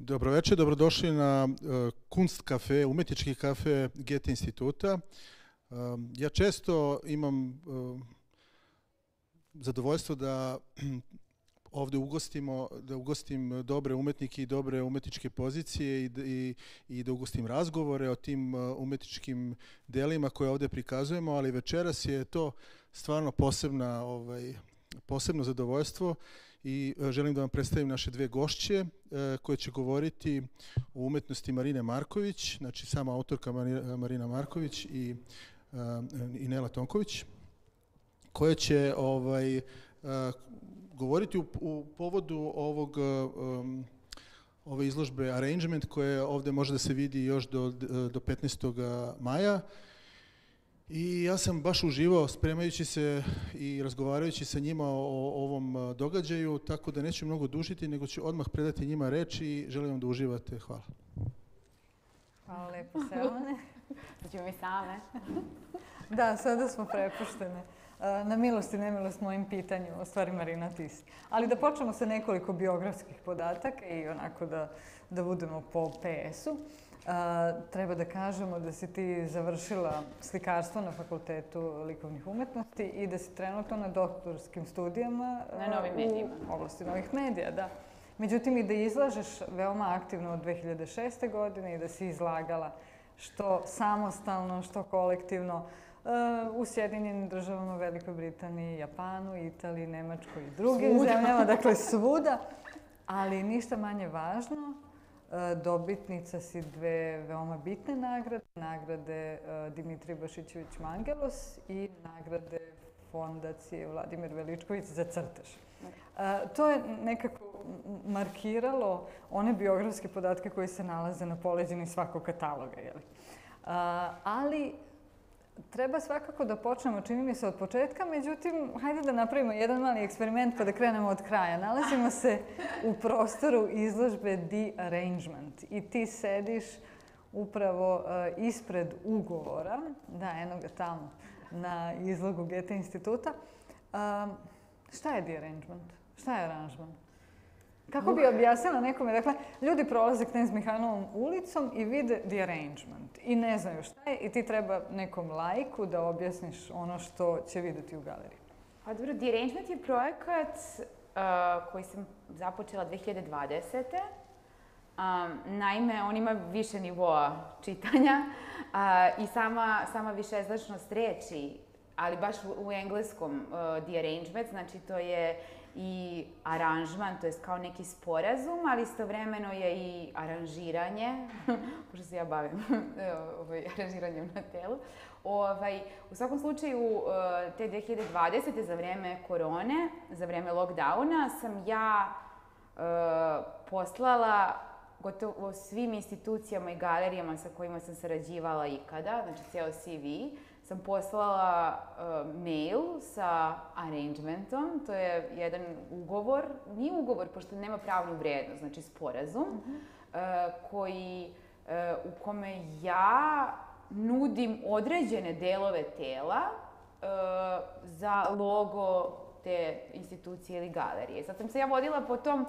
Dobroveče, dobrodošli na Kunst kafe, umetnički kafe Goethe instituta. Ja često imam zadovoljstvo da ovde ugostim dobre umetnike i dobre umetničke pozicije i da ugostim razgovore o tim umetničkim delima koje ovde prikazujemo, ali večeras je to stvarno posebno zadovoljstvo i želim da vam predstavim naše dve gošće koje će govoriti o umetnosti Marine Marković, znači sama autorka Marina Marković i Nela Tonković, koje će govoriti u povodu ove izložbe Arrangement, koja ovde može da se vidi još do 15. maja. I ja sam baš uživao spremajući se i razgovarajući sa njima o ovom događaju, tako da neću mnogo dužiti, nego ću odmah predati njima reč i želim vam da uživate. Hvala. Hvala lepo, Selene. Da ćemo mi same. Da, sada smo prepuštene. Na milost i nemilost mojim pitanju, o stvari Marina, ti si. Ali da počnemo sa nekoliko biografskih podataka i onako da budemo po PS-u. Treba da kažemo da si ti završila slikarstvo na Fakultetu likovnih umetnosti i da si trenutno na doktorskim studijama na novim medijima. U oblasti novih medija, da. Međutim, i da izlažeš veoma aktivno od 2006. godine i da si izlagala što samostalno, što kolektivno u Sjedinjenim državama, Velikoj Britaniji, Japanu, Italiji, Nemačkoj i drugim zemljama, dakle svuda. Ali ništa manje važno, dobitnica si dve veoma bitne nagrade. Nagrade Dimitrij Bašićević-Mangelos i nagrade Fondacije Vladimir Veličković za crtež. To je nekako markiralo one biografske podatke koji se nalaze na poleđini svakog kataloga. Ali treba svakako da počnemo, čini mi se, od početka, međutim, hajde da napravimo jedan mali eksperiment pa da krenemo od kraja. Nalazimo se u prostoru izložbe The Arrangement i ti sediš upravo ispred ugovora, da, eno ga tamo, na izlogu Goethe instituta. Šta je The Arrangement? Šta je aranžman? Kako bi objasnila nekome? Dakle, ljudi prolaze Knez Mihajlovom ulicom i vide The Arrangement i ne znaju šta je i ti treba nekom laiku da objasniš ono što će videti u galeriji. Pa dobro, The Arrangement je projekat koji sam započela 2020. Naime, on ima više nivoa čitanja i sama višeznačnost reči, ali baš u engleskom The Arrangement, znači to je i aranžman, to je kao neki sporazum, ali istovremeno je i aranžiranje, pošto se ja bavim aranžiranjem na telu. U svakom slučaju, te 2020. za vreme korone, za vreme lockdowna, sam ja poslala gotovo svim institucijama i galerijama sa kojima sam sarađivala ikada, znači ceo CV, sam poslala mail sa arrangementom, to je jedan ugovor, nije ugovor pošto nema pravnu vrednost, znači sporazum, u kome ja nudim određene delove tela za logo te institucije ili galerije. Sad sam se ja vodila po tom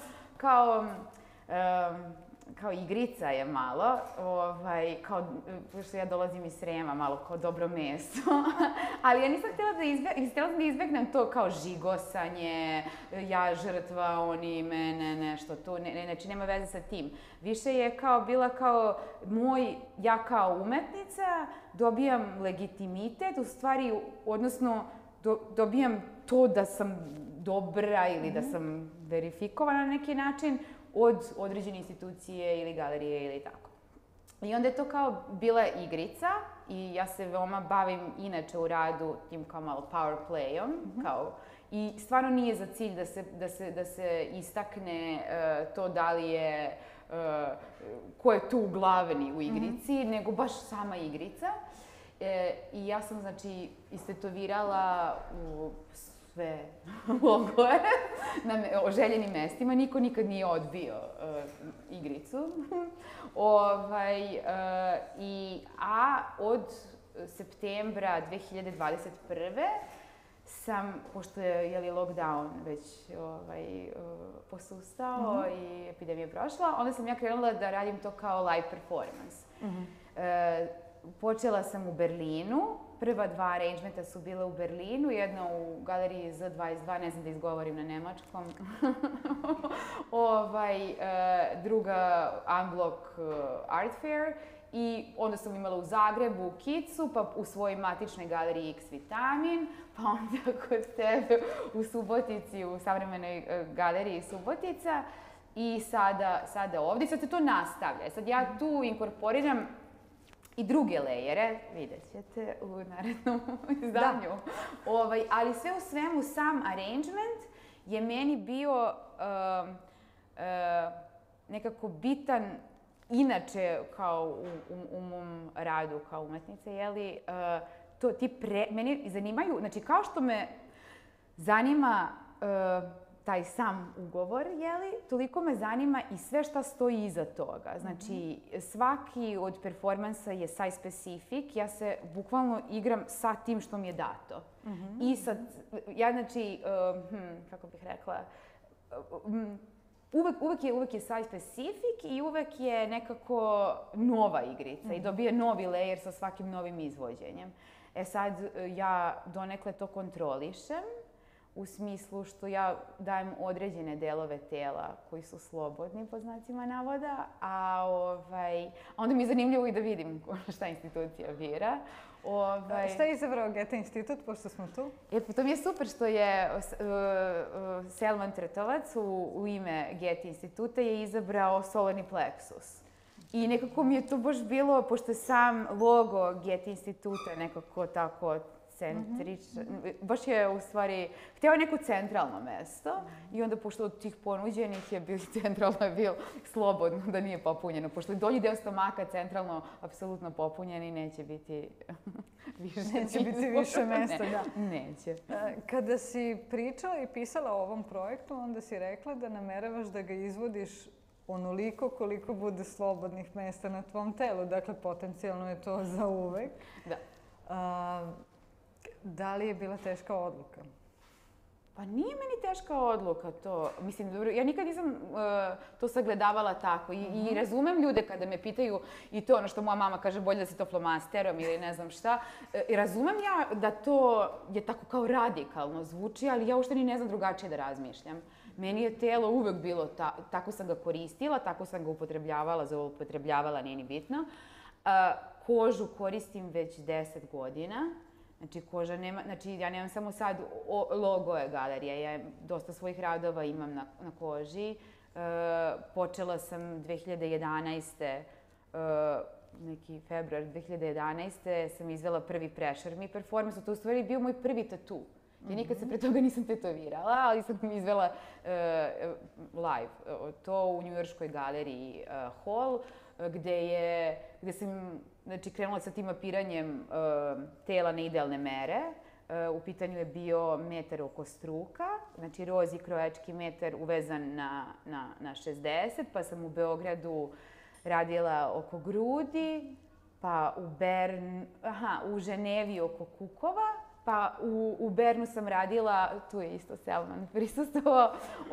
kao igrica je malo, pošto ja dolazim iz Srema, malo kao dobro mesto, ali ja nisam htjela da izbegnem to kao žigosanje, ja žrtva, oni mene, nešto tu, znači nema veze sa tim. Više je bila kao ja kao umetnica dobijam legitimitet, u stvari, odnosno dobijam to da sam dobra ili da sam verifikovana na neki način, od određene institucije ili galerije ili tako. I onda je to kao bila igrica i ja se veoma bavim inače u radu tim kao malo power playom, i stvarno nije za cilj da se istakne to da li je, ko je tu glavni u igrici, nego baš sama igrica. I ja sam, znači, istetovirala u sve logoje na željenim mestima. Niko nikad nije odbio igricu. A od septembra 2021. pošto je lockdown već posustao i epidemija prošla, onda sam ja krenula da radim to kao live performance. Počela sam u Berlinu, prva 2 arangementa su bile u Berlinu, jedna u galeriji Z22, ne znam da izgovorim na nemačkom, druga Unblock Art Fair, i onda sam imala u Zagrebu, u Kicu, pa u svojoj matičnoj galeriji X Vitamin, pa onda kod tebe u Subotici, u savremenoj galeriji Subotica, i sada ovdje. Sad se to nastavlja. Sad ja tu inkorporiram i druge lejere, vidjet ćete u narednom izdanju. Ali sve u svemu, sam arrangement je meni bio nekako bitan, inače kao u mom radu kao umetnice, meni zanimaju, znači kao što me zanima taj sam ugovor, toliko me zanima i sve šta stoji iza toga. Znači, svaki od performansa je site specific, ja se bukvalno igram sa tim što mi je dato. I sad, ja znači, kako bih rekla, uvek je site specific i uvek je nekako nova igrica i dobije novi layer sa svakim novim izvođenjem. Sad, ja donekle to kontrolišem, u smislu što ja dajem određene delove tela koji su slobodni, po znacima navoda, a onda mi je zanimljivo i da vidim šta institucija bira. Šta je izabrao Geta institut, pošto smo tu? To mi je super što je Selman Trtovac u ime Geta instituta je izabrao solarni plexus. I nekako mi je to baš bilo, pošto je sam logo Geta instituta nekako tako centričan, baš je u stvari, htio je neko centralno mesto i onda pošto od tih ponuđenih je bilo centralno slobodno, da nije popunjeno. Pošto je donji deo stomaka centralno apsolutno popunjen i neće biti više mesta, da. Neće. Kada si pričala i pisala o ovom projektu, onda si rekla da nameravaš da ga izvodiš onoliko koliko bude slobodnih mesta na tvom telu. Dakle, potencijalno je to za uvek. Da. Da li je bila teška odluka? Pa nije meni teška odluka to. Mislim, dobro, ja nikad nisam to sagledavala tako i razumem ljude kada me pitaju i to ono što moja mama kaže bolje da si to flomasterom ili ne znam šta. I razumem ja da to je tako kao radikalno zvuči, ali ja uopšte ni ne znam drugačije da razmišljam. Meni je telo uvek bilo, tako sam ga koristila, tako sam ga upotrebljavala, nije ni bitno. Kožu koristim već 10 godina. Znači, koža nema, znači ja nemam samo sad logoje galerije, ja dosta svojih radova imam na koži. Počela sam 2011. Neki februar 2011. sam izvela prvi Pressure Me performance, to u stvari bio moj prvi tatu. Ja nikad se pre toga nisam tetovirala, ali sam izvela live to u njujorškoj galeriji Hall, gde sam krenula sa tim mapiranjem tela na idealne mere. U pitanju je bio metar oko struka, znači rozi krojački metar uvezan na 60, pa sam u Beogradu radila oko grudi, pa u Ženevi oko kukova, pa u Bernu sam radila, tu je isto Selman prisustvovao,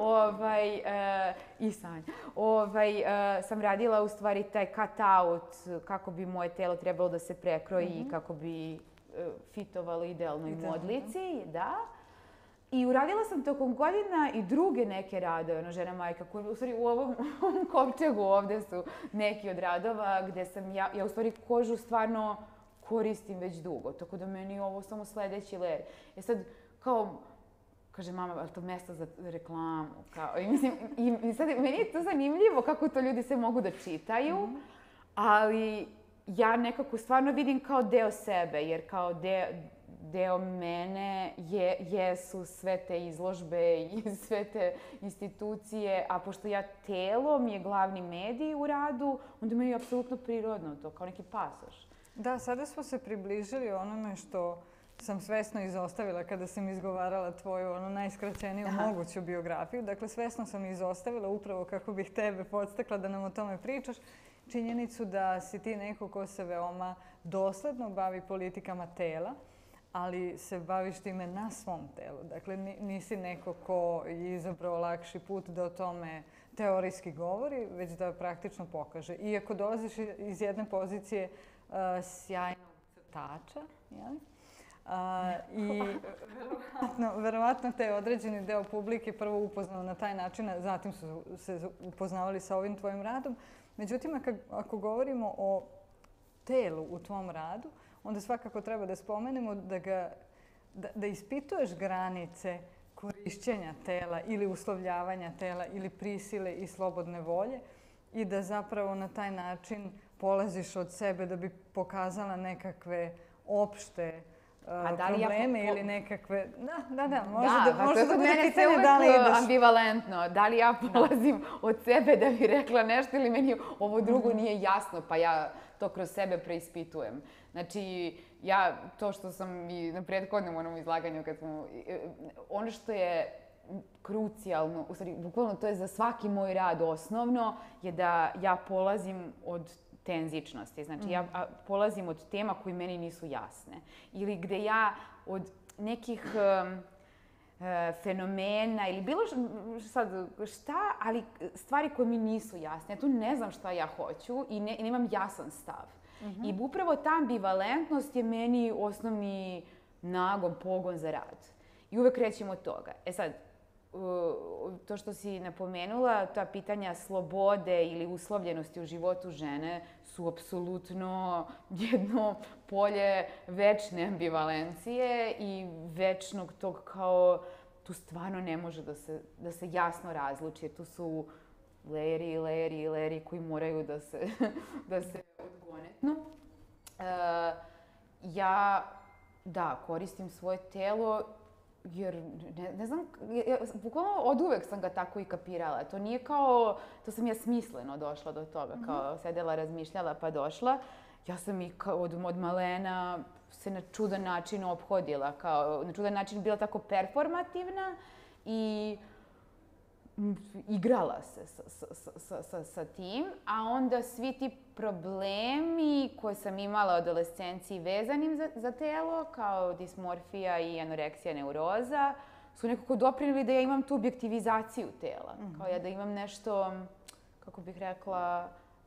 i Sanja. Sam radila u stvari taj cut-out, kako bi moje telo trebalo da se prekroji i kako bi fitovalo idealnoj modlici, da. I uradila sam tokom godina i druge neke radove, žena majka, koje u stvari u ovom kovčegu ovde su neki od radova gde sam ja u stvari kožu stvarno koristim već dugo, tako da meni je ovo samo sledeći ler. Sad, kao, kaže mama, ali to mesto za reklamu, kao, i sad, meni je to zanimljivo kako to ljudi sve mogu da čitaju, ali ja stvarno vidim kao deo sebe, jer kao deo mene jesu sve te izložbe i sve te institucije, a pošto telo mi je glavni medij u radu, onda meni je apsolutno prirodno to, kao neki pasoš. Da, sada smo se približili onome što sam svesno izostavila kada sam izgovarala tvoju najskraćeniju moguću biografiju. Dakle, svesno sam izostavila upravo kako bih tebe podstakla da nam o tome pričaš. Činjenicu da si ti neko ko se veoma dosledno bavi politikama tela, ali se baviš time na svom telu. Dakle, nisi neko ko je izabrao lakši put da o tome teorijski govori, već da praktično pokaže. Iako dolaziš iz jedne pozicije sjajnog crtača, jel? I verovatno te određeni deo publike prvo upoznao na taj način, a zatim su se upoznavali sa ovim tvojim radom. Međutim, ako govorimo o telu u tvom radu, onda svakako treba da spomenemo da ispituješ granice korišćenja tela ili uslovljavanja tela ili prisile i slobodne volje i da zapravo na taj način polaziš od sebe da bi pokazala nekakve opšte probleme ili nekakve... Da, može da bude pitanje da li ideš... ambivalentno. Da li ja polazim od sebe da bi rekla nešto ili meni ovo drugo nije jasno, pa ja to kroz sebe preispitujem. Znači, ja, to što sam i na prethodnom onom izlaganju, ono što je krucijalno, u stvari, bukvalno to je za svaki moj rad osnovno, je da ja polazim od tenzičnosti. Znači, ja polazim od tema koji meni nisu jasne. Ili gde ja od nekih fenomena ili bilo šta, ali stvari koje mi nisu jasne. Ja tu ne znam šta ja hoću i nemam jasan stav. I upravo ta ambivalentnost je meni osnovni nagon, pogon za rad. I uvek krećem od toga. E sad, to što si napomenula, ta pitanja slobode ili uslovljenosti u životu žene su apsolutno jedno polje večne ambivalencije i večnog tog kao tu stvarno ne može da se jasno razluči. Tu su layeri koji moraju da se odgonetnu. Ja, koristim svoje telo jer, ne znam, bukvalno od uvek sam ga tako i kapirala. To nije kao, to sam ja smisleno došla do toga, kao sedela, razmišljala pa došla. Ja sam i od malena se na čudan način ophodila, kao na čudan način bila tako performativna i igrala se sa tim, a onda svi ti problemi koje sam imala u adolescenciji vezanim za telo, kao dismorfija i anoreksija, neuroza, su nekako doprineli da ja imam tu objektivizaciju tela. Kao ja da imam nešto, kako bih rekla,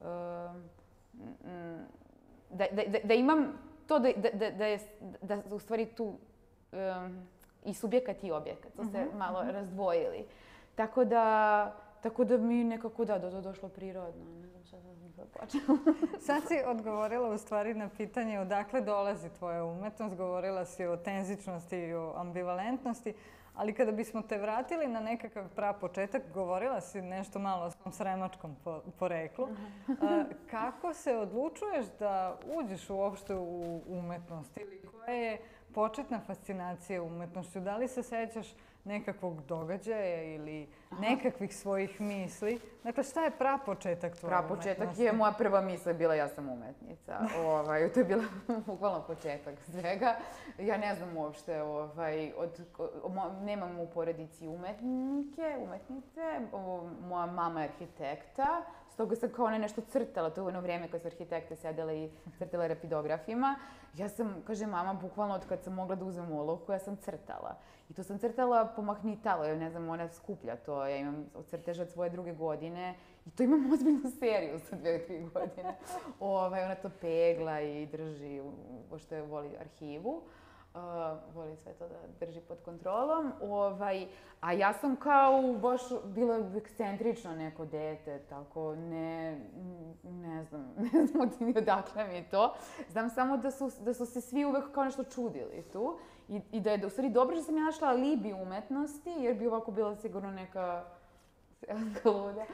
da imam to da u stvari tu i subjekat i objekat su se malo razdvojili. Tako da mi nekako da to došlo prirodno. Ne znam šta sam počela. Sad si odgovorila u stvari na pitanje odakle dolazi tvoja umetnost. Govorila si o tenzičnosti i o ambivalentnosti, ali kada bismo te vratili na nekakav prapočetak, govorila si nešto malo o svom sremačkom poreklu. Kako se odlučuješ da uđeš uopšte u umetnost ili koja je početna fascinacija umetnošću? Da li se sećaš nekakvog događaja ili nekakvih svojih misli? Dakle, šta je prapočetak tvoje umetnosti? Prapočetak je moja prva misla bila ja sam umetnica. To je bila bukvalno početak svega. Ja ne znam uopšte, nemam u porodici umetnice. Moja mama je arhitekta. Stoga sam kao nešto crtala. To je ono vrijeme kad su arhitekte sedele i crtale rapidografima. Ja sam, kaže mama, bukvalno od kad sam mogla da uzmem olovku, ja sam crtala. I to sam crtala pomahnitalo, jer ne znam, ona skuplja to. Ja imam crtež od svoje 2. godine i to imam ozbiljnu seriju sa 2-3 godine. Ona to pegla i drži, pošto voli arhivu. Voli sve to da drži pod kontrolom. A ja sam kao baš bila ekscentrično neko dete, tako ne znam odakle mi je to. Znam samo da su se svi uvek kao nešto čudili tu i da je u stvari dobro što sam ja našla alibi umetnosti, jer bi ovako bila sigurno neka luda.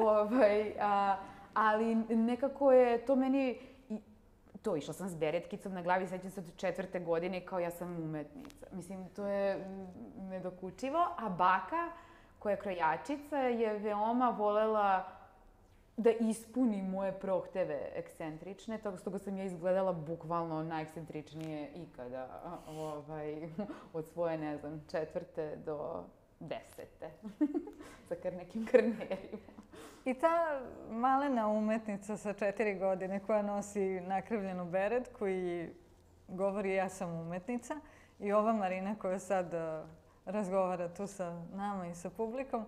Ali nekako je to meni... To, išla sam s beretkicom na glavi, sećam se od 4. godine kao ja sam umetnica. Mislim, to je nedokučivo. A baka, koja je krojačica, je veoma volela da ispuni moje prohteve ekscentrične. Stoga sam ja izgledala bukvalno najekscentričnije ikada. Od svoje, ne znam, 4. do 10. Sa nekim karnerima. I ta malena umetnica sa 4 godine koja nosi nakrivljenu beretku i govori ja sam umetnica, i ova Marina koja sad razgovara tu sa nama i sa publikom,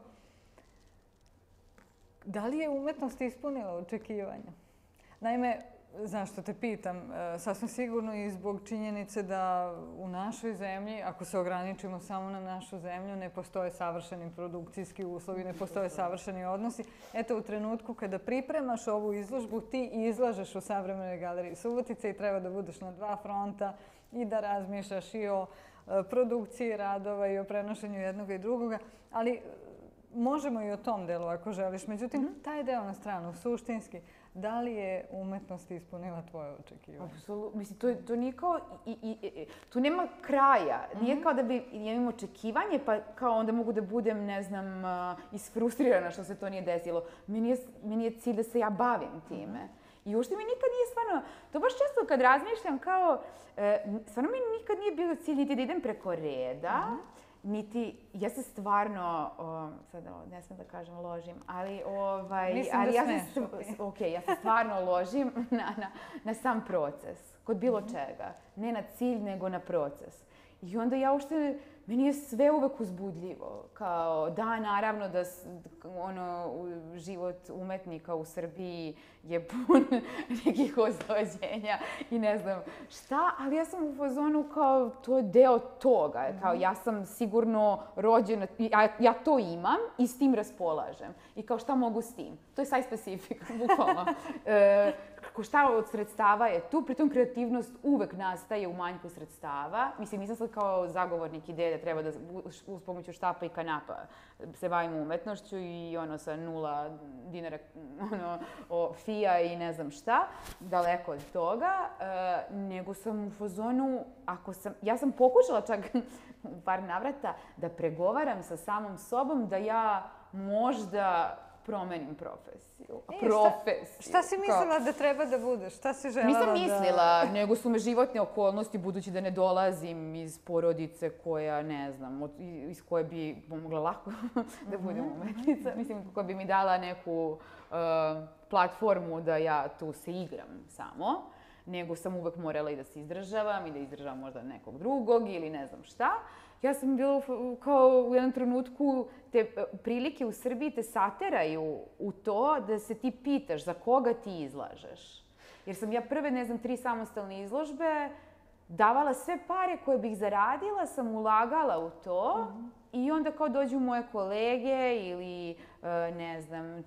da li je umetnost ispunila očekivanja? Naime, zašto te pitam? Sasvim sigurno i zbog činjenice da u našoj zemlji, ako se ograničimo samo na našu zemlju, ne postoje savršeni produkcijski uslovi, ne postoje savršeni odnosi. Eto, u trenutku kada pripremaš ovu izložbu, ti izlažeš u Savremenoj galeriji Subotica i treba da budeš na dva fronta i da razmišljaš i o produkciji radova i o prenošenju jednog i drugoga, ali možemo i o tom delu ako želiš. Međutim, taj deo na stranu, suštinski, da li je umetnost ispunila tvoje očekivanje? Apsolutno. Mislim, to nije kao... tu nema kraja. Nije kao da bi imam očekivanje, pa kao onda mogu da budem, ne znam, isfrustrirana što se to nije desilo. Meni je cilj da se ja bavim time. I uopšte mi nikad nije stvarno... To baš često kad razmišljam kao... Stvarno mi nikad nije bio cilj niti da idem preko reda, niti, ja se stvarno, sad ne smijem da kažem ložim, ali ja se stvarno ložim na sam proces, kod bilo čega. Ne na cilj, nego na proces. I onda ja uopšte, meni je sve uvek uzbudljivo. Kao, da, naravno da život umetnika u Srbiji je pun nekih ozlođenja i ne znam šta, ali ja sam u fazonu kao, to je deo toga. Kao, ja sam sigurno rođena, ja to imam i s tim raspolažem. I kao, šta mogu s tim? To je site specific, bukvalno. Šta od sredstava je tu, pritom kreativnost uvek nastaje u manjku sredstava. Mislim, nisam sad kao zagovornik ideje da treba da uz pomoću štapa i kanapa se bavim umetnošću i sa 0 dinara fija i ne znam šta, daleko od toga, nego sam u fazonu, ja sam pokušala čak u par navrata da pregovaram sa samom sobom da ja možda promenim profesiju. Šta si mislila da treba da budeš? Šta si želela da... Nisam mislila, nego su me životne okolnosti, budući da ne dolazim iz porodice koja, ne znam, iz koje bi mogla lako da budem umetnica. Mislim, koja bi mi dala neku platformu da ja tu se igram samo, nego sam uvek morala i da se izdržavam i da izdržavam možda nekog drugog ili ne znam šta. Ja sam bila kao u jednom trenutku, te prilike u Srbiji te sateraju u to da se ti pitaš za koga ti izlažeš. Jer sam ja prve, 3 samostalne izložbe davala sve pare koje bih zaradila, sam ulagala u to i onda kao dođu moje kolege ili, ne znam,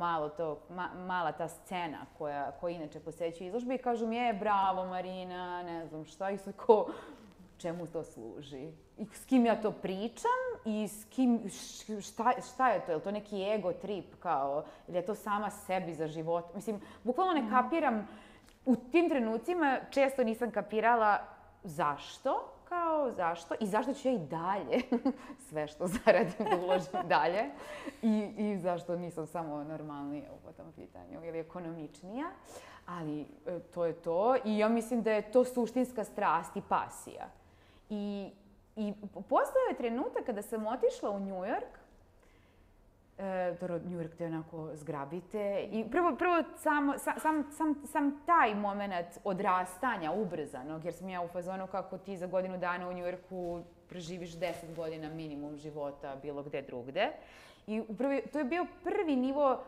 mala ta scena koja inače posećuje izložbe i kažu mi, bravo Marina, ne znam šta, i sad kao, čemu to služi? I s kim ja to pričam i s kim, šta je to? Je li to neki ego trip kao, ili je to sama sebi za život? Mislim, bukvalno ne kapiram, u tim trenucima često nisam kapirala zašto i zašto ću ja i dalje sve što zaradim da uložim dalje i zašto nisam samo normalnija u tom pitanju ili ekonomičnija, ali to je to i ja mislim da je to suštinska strast i pasija. I postojao je trenutak kada sam otišla u New York, New York te onako zgrabite i prvo sam taj moment odrastanja ubrzanog, jer sam ja u fazonu kako ti za godinu dana u New Yorku preživiš 10 godina minimum života bilo gde drugde. I to je bio prvi nivo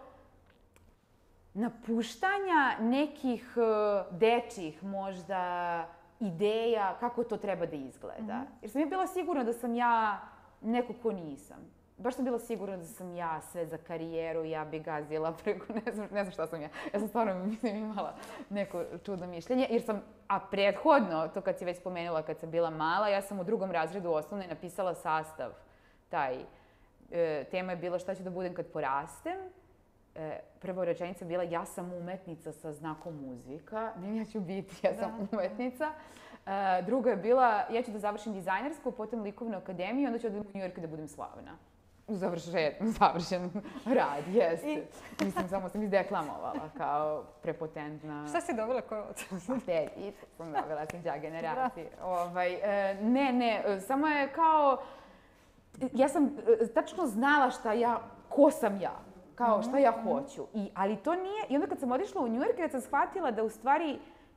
napuštanja nekih dečjih možda ideja kako to treba da izgleda. Jer sam ja bila sigurna da sam ja neko ko nisam. Baš sam bila sigurna da sam ja sve za karijeru, ja bi gazila preko, ne znam šta sam ja. Ja sam stvarno, imala neko čudno mišljenje, jer sam, a prethodno, to kad si već spomenula, kad sam bila mala, ja sam u 2. razredu osnovne napisala sastav. Tema je bila šta ću da budem kad porastem. Prva rečenica je bila ja sam umetnica sa znakom muzika. Ne, ja ću biti, ja sam umetnica. Druga je bila ja ću da završim dizajnersku, potom likovnu akademiju, onda ću odem u New York da budem slavna. Završen rad, jeste. Mislim, samo sam izdeklamovala kao prepotentna. Šta si dobila, koju ocenu? 5, i sam dobila, sam đa generaciji. Ne, samo je kao, ja sam tačno znala ko sam ja, kao šta ja hoću. Ali to nije, i onda kad sam otišla u New York, kad sam shvatila da u stvari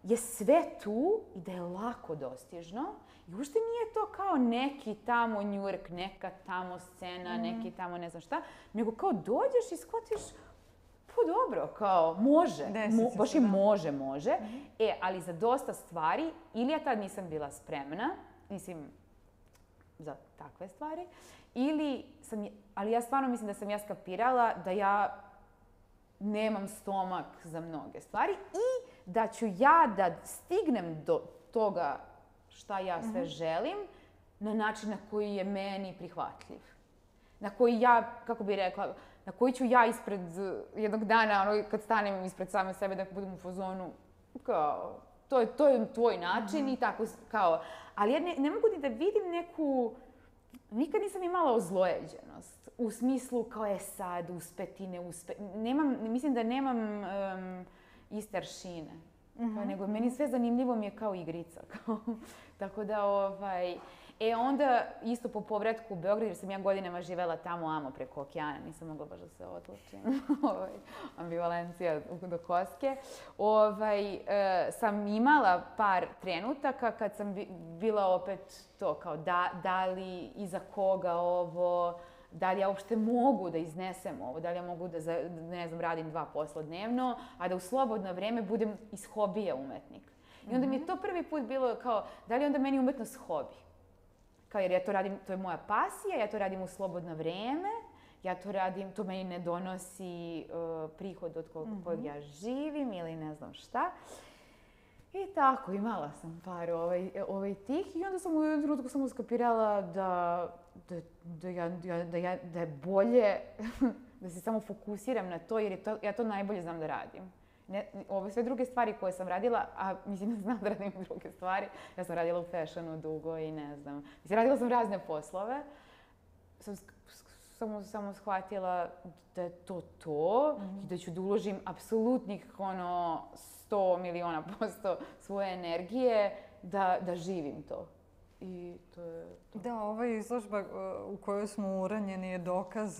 je sve tu i da je lako dostižno. I uopšte nije to kao neki tamo njurk, neka tamo scena, neki tamo ne znam šta, nego kao dođeš i shvatiš, pa dobro, kao može, baš i može. Ali za dosta stvari, ili ja tad nisam bila spremna, mislim, za takve stvari, ali ja stvarno mislim da sam ja skapirala da ja nemam stomak za mnoge stvari i da ću ja da stignem do toga šta ja sve želim na način na koji je meni prihvatljiv. Na koji ja, kako bih rekla, na koji ću ja ispred jednog dana, kad stanem ispred same sebe da budem u fazonu, kao, to je tvoj način i tako, kao. Ali ja ne mogu ni da vidim neku, nikad nisam imala ozlojeđenost. U smislu kao sad, uspeti, ne uspeti. Mislim da nemam iste aršine. Nego meni sve zanimljivo mi je kao igrica. Tako da, onda isto po povratku u Beograd, jer sam ja godinama živela tamo preko okeana, nisam mogla baš da se odlučim. Ambivalencija do koske. Sam imala par trenutaka kad sam bila opet to kao da li i za koga ovo, da li ja uopšte mogu da iznesem ovo, da li ja mogu da, ne znam, radim 2 posla dnevno, a da u slobodno vreme budem iz hobija umetnik. I onda mi je to prvi put bilo kao, da li onda meni umetnost hobi? Kao jer ja to radim, to je moja pasija, ja to radim u slobodno vreme, ja to radim, to meni ne donosi prihod od kojeg ja živim ili ne znam šta. I tako, imala sam par tih i onda sam u jednom trenutku sam uskapirala da je bolje da se samo fokusiram na to, jer ja to najbolje znam da radim. Ove sve druge stvari koje sam radila, a mislim da znam da radim druge stvari, ja sam radila u fashionu dugo i ne znam. Mislim, radila sam razne poslove, sam samo shvatila da je to i da ću da uložim apsolutnih 100 miliona % svoje energije da živim to. I to je to. Da, ova izložba u kojoj smo uranjeni je dokaz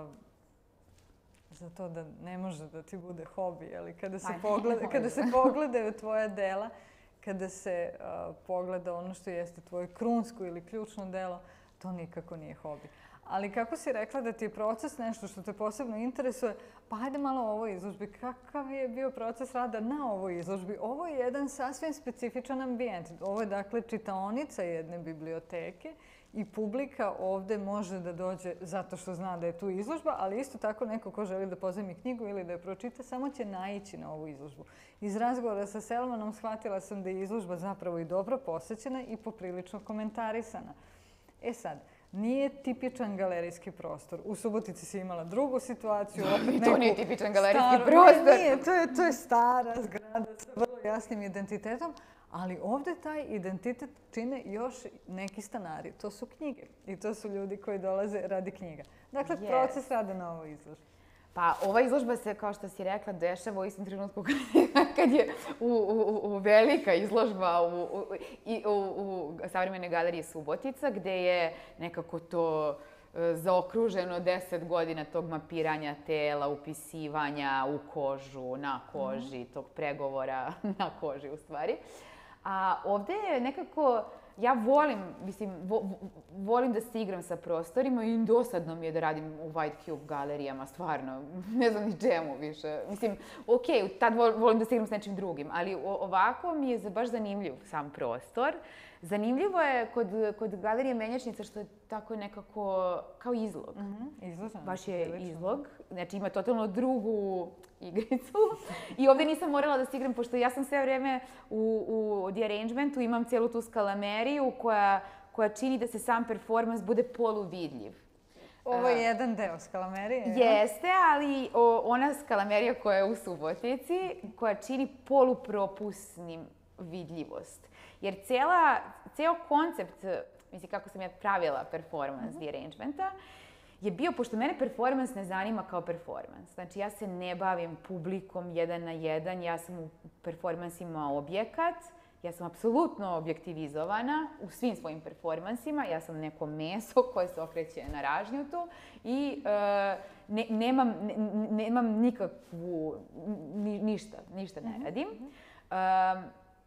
za to da ne može da ti bude hobi, ali kada se pogledaju tvoja dela, kada se pogleda ono što jeste tvoje krunsko ili ključno delo, to nikako nije hobi. Ali kako si rekla da ti je proces nešto što te posebno interesuje, pa hajde malo o ovoj izložbi. Kakav je bio proces rada na ovoj izložbi? Ovo je jedan sasvim specifičan ambijent. Ovo je dakle čitaonica jedne biblioteke i publika ovde može da dođe zato što zna da je tu izložba, ali isto tako neko ko želi da pozajmi knjigu ili da je pročita, samo će naići na ovu izložbu. Iz razgovora sa Selmanom shvatila sam da je izložba zapravo i dobro posećena i poprilično komentarisana. E sad, nije tipičan galerijski prostor. U Subotici si imala drugu situaciju. To nije tipičan galerijski prostor. Nije, to je stara zgrada sa vrlo jasnim identitetom, ali ovde taj identitet čine još neki stanari. To su knjige i to su ljudi koji dolaze radi knjiga. Dakle, proces rada na ovoj izložbi. Pa ova izložba se, kao što si rekla, dešava u istom trenutku kad je velika izložba u Savremenoj galeriji Subotica, gde je nekako to zaokruženo 10 godina tog mapiranja tela, upisivanja u kožu, na koži, tog pregovora na koži u stvari. A ovde je nekako, ja volim da se igram sa prostorima i dosadno mi je da radim u White Cube galerijama, stvarno, ne znam ni čemu više. Mislim, okej, tad volim da se igram s nečim drugim, ali ovako mi je baš zanimljiv sam prostor. Zanimljivo je kod galerije Menjačnica što je tako nekako kao izlog. Baš je izlog. Znači ima totalno drugu igricu. I ovde nisam morala da se igram, pošto ja sam sve vreme u The Arrangementu, imam cijelu tu skalameriju koja čini da se sam performans bude poluvidljiv. Ovo je jedan deo skalamerije. Jeste, ali ona skalamerija koja je u Subotici, koja čini polupropusnim vidljivost. Jer ceo koncept, mislim kako sam ja pravila performans The Arrangementa, je bio, pošto mene performans ne zanima kao performans. Znači, ja se ne bavim publikom 1 na 1, ja sam u performansima objekat, ja sam apsolutno objektivizovana u svim svojim performansima, ja sam neko meso koje se okreće na ražnjutu i nemam nikakvu, ništa ne radim.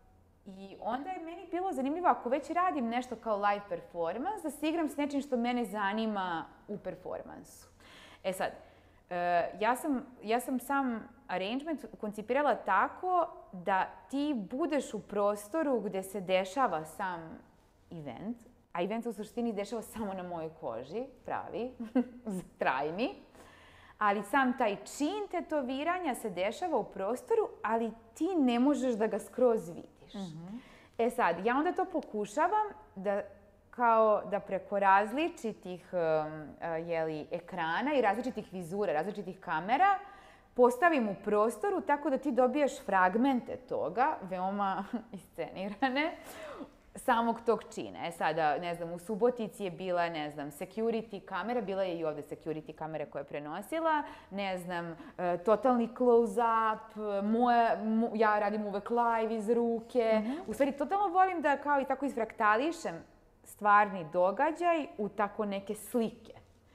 I onda je meni bilo zanimljivo, ako već radim nešto kao live performance, da se igram s nečim što mene zanima u performansu. E sad, ja sam sam arrangement koncipirala tako da ti budeš u prostoru gdje se dešava sam event, a event se u suštini dešava samo na mojoj koži, pravi, trajni. Ali sam taj čin tetoviranja se dešava u prostoru, ali ti ne možeš da ga skroz vidiš. E sad, ja onda to pokušavam da preko različitih ekrana i različitih vizura, različitih kamera, postavim u prostoru tako da ti dobijaš fragmente toga, veoma iscenirane, samog tog čina. E sada, ne znam, u Subotici je bila, ne znam, security kamera, bila je i ovdje security kamera koja je prenosila, ne znam, totalni close-up, ja radim uvek live iz ruke. U stvari, totalno volim da kao i tako izfraktališem stvarni događaj u tako neke slike.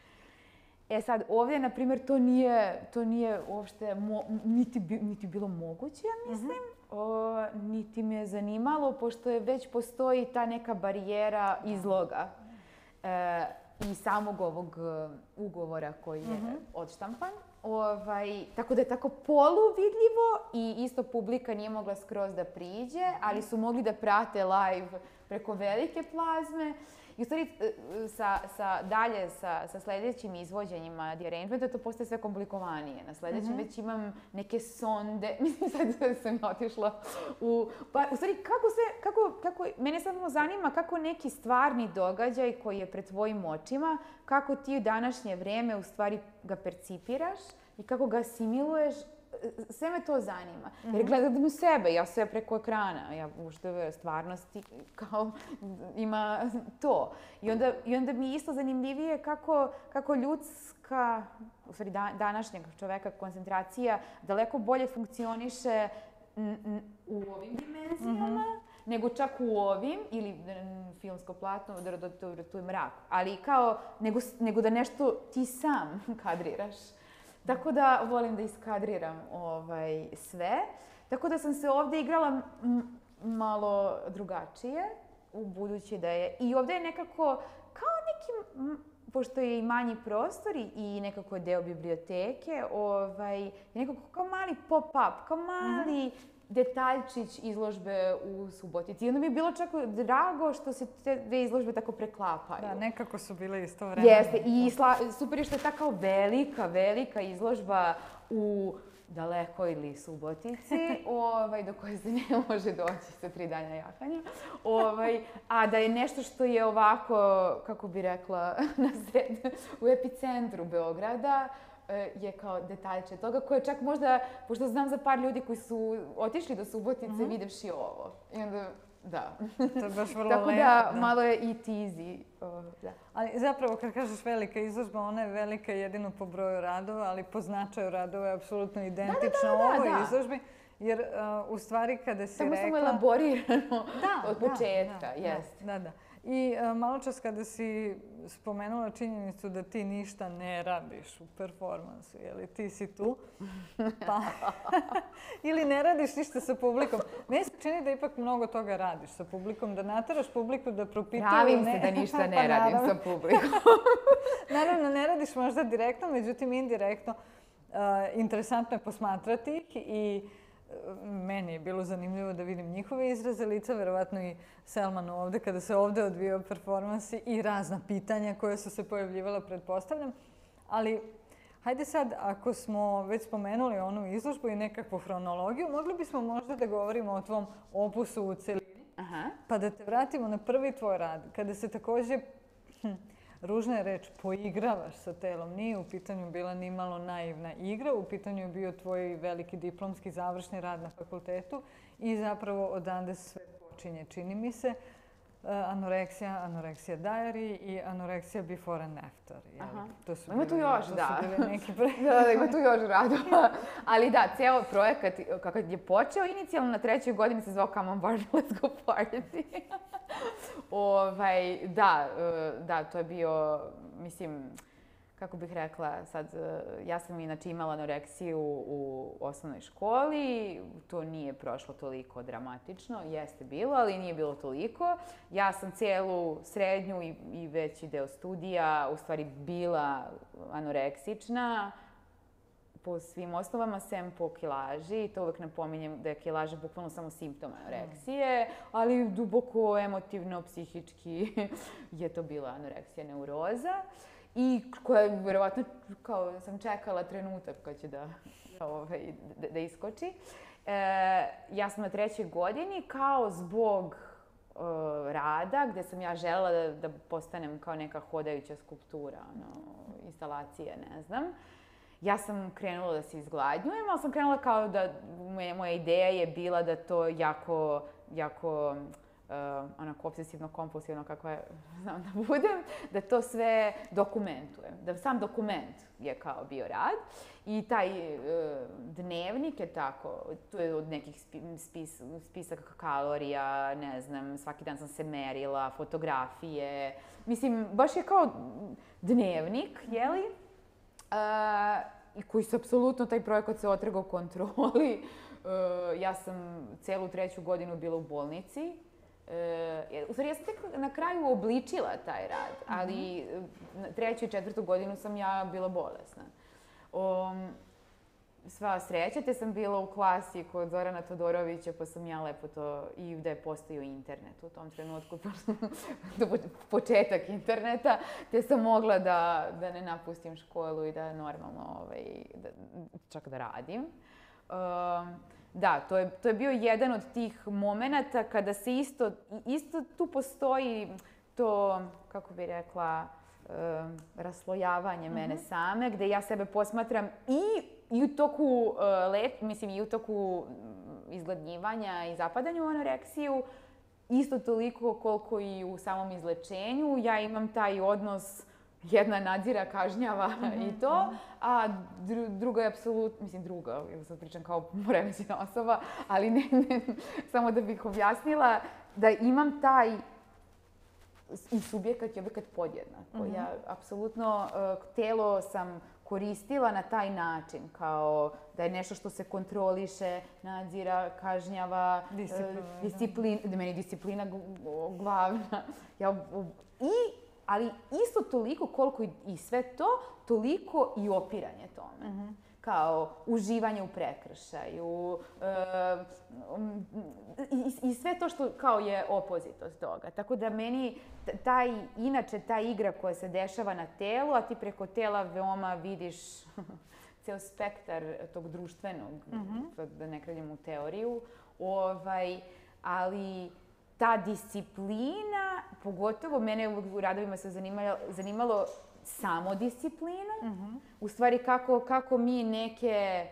E sad, ovdje, na primjer, to nije uopšte niti bilo moguće, ja mislim. Niti me je zanimalo, pošto već postoji ta neka barijera izloga i samog ovog ugovora koji je odštampan. Tako da je tako poluvidljivo i isto publika nije mogla skroz da priđe, ali su mogli da prate live preko velike plazme. I u stvari, dalje sa sljedećim izvođenjima The Arrangementa to postaje sve komplikovanije. Na sljedećem već imam neke sonde, mislim sad sam otišla u stvari, mene samo zanima kako neki stvarni događaj koji je pred tvojim očima, kako ti u današnje vrijeme u stvari ga percipiraš i kako ga asimiluješ. Sve me to zanima. Jer gledam u sebe, ja sve preko ekrana. Ja ušte stvarnosti kao ima to. I onda mi je isto zanimljivije kako ljudska, u stvari današnjeg čoveka, koncentracija daleko bolje funkcioniše u ovim dimenzijama nego čak u ovim, ili filmsko platno, da tu je mrak. Ali kao, nego da nešto ti sam kadriraš. Tako da volim da iskadriram sve. Tako da sam se ovdje igrala malo drugačije, u budući da je... I ovdje je nekako kao neki, pošto je i manji prostor i nekako je deo biblioteke, nekako kao mali pop-up, kao mali detaljčić izložbe u Subotici. I onda mi je bilo čak drago što se te dve izložbe tako preklapaju. Da, nekako su bile isto vremena. Jeste, i super je što je ta kao velika izložba u dalekoj ili Subotici, do koje se ne može doći sa 3 dana jahanja. A da je nešto što je ovako, kako bi rekla, u epicentru Beograda, je kao detaljče toga koje čak možda, pošto znam za par ljudi koji su otišli do Subotice videvši ovo. I onda, da. To je baš vrlo tako da, malo je i teasy. Ali zapravo, kad kažeš velika izložba, ona je velika jedino po broju radova, ali po značaju radova je apsolutno identična ovoj izložbi. Jer u stvari kada si rekla... Samo samo elaborirano od početka, jest. Da. I malo čas kada si spomenula činjenicu da ti ništa ne radiš u performansu, jeli ti si tu, ili ne radiš ništa sa publikom. Meni se čini da ipak mnogo toga radiš sa publikom, da nateraš publiku da propituju... Pravim se da ništa ne radim sa publikom. Naravno, ne radiš možda direktno, međutim indirektno. Interesantno je posmatrati ih i meni je bilo zanimljivo da vidim njihove izraze lica, verovatno i Selmanu ovdje, kada se ovdje odvijao performansi i razna pitanja koja su se pojavljivala, pretpostavljam. Ali, hajde sad, ako smo već spomenuli onu izložbu i nekakvu hronologiju, mogli bismo možda da govorimo o tvom opusu u celini, pa da te vratimo na prvi tvoj rad, kada se također, ružna je reč, poigravaš sa telom. Nije u pitanju bila ni malo naivna igra, u pitanju je bio tvoj veliki diplomski završni rad na fakultetu i zapravo odande sve počinje, čini mi se, Anoreksija diary i Anoreksija before and after. Ima tu još, da. Ima tu još radova. Ali da, cijel projekat, kako je počeo, inicijalno na 3. godini se zvao Come on Barbie, let's go party. Da, to je bio, mislim, kako bih rekla sad, ja sam inače imala anoreksiju u osnovnoj školi, to nije prošlo toliko dramatično, jeste bilo, ali nije bilo toliko. Ja sam cijelu srednju i veći deo studija u stvari bila anoreksična, po svim osnovama, sem po kilaži. To uvek napominjem da je kilaža bukvalno samo simptom anoreksije, ali duboko emotivno, psihički je to bila anoreksija neuroza. I koja je, verovatno, kao sam čekala trenutak kad će da iskoči. Ja sam na 3. godini, kao zbog rada, gde sam ja želela da postanem kao neka hodajuća skulptura, instalacije, ne znam. Ja sam krenula da se izgladnjujem, ali sam krenula kao da, moja ideja je bila da to jako onako obsesivno-kompulsivno, kako je, znam da budem, da to sve dokumentujem. Da sam dokument je kao bio rad. I taj dnevnik je tako, tu je od nekih spisaka kalorija, ne znam, svaki dan sam se merila, fotografije. Mislim, baš je kao dnevnik, jeli? I koji se apsolutno, taj projekat se otrgao kontroli. Ja sam celu 3. godinu bila u bolnici. U stvari, ja sam tek na kraju obličila taj rad, ali 3. i 4. godinu sam ja bila bolesna. Sva sreća, te sam bila u klasi kod Zorana Todorovića, pa sam ja lepo to, i da je postojao internet u tom trenutku, početak interneta, te sam mogla da ne napustim školu i da normalno, čak da radim. Da, to je bio jedan od tih momenata kada se isto tu postoji to, kako bih rekla, raslojavanje mene same, gde ja sebe posmatram i u toku i u toku izgladnjivanja i zapadanja u anoreksiju, isto toliko koliko i u samom izlečenju. Ja imam taj odnos, jedna nadzira, kažnjava i to, a druga je apsolutno, druga, ja sad pričam kao poremećena osoba, ali ne, samo da bih objasnila da imam taj i subjekat i objekat podjednako. Ja apsolutno telo sam koristila na taj način, kao da je nešto što se kontroliše, nadzira, kažnjava, disciplina, da meni je disciplina glavna. Ali isto toliko koliko i sve to, toliko i opiranje tome. Kao uživanje u prekršaju i sve to što kao je opozit od toga. Tako da meni inače ta igra koja se dešava na telu, a ti preko tela veoma vidiš ceo spektar tog društvenog, da ne krenjem u teoriju, ali ta disciplina, pogotovo mene u radovima se zanimalo samodisciplina, u stvari kako mi neke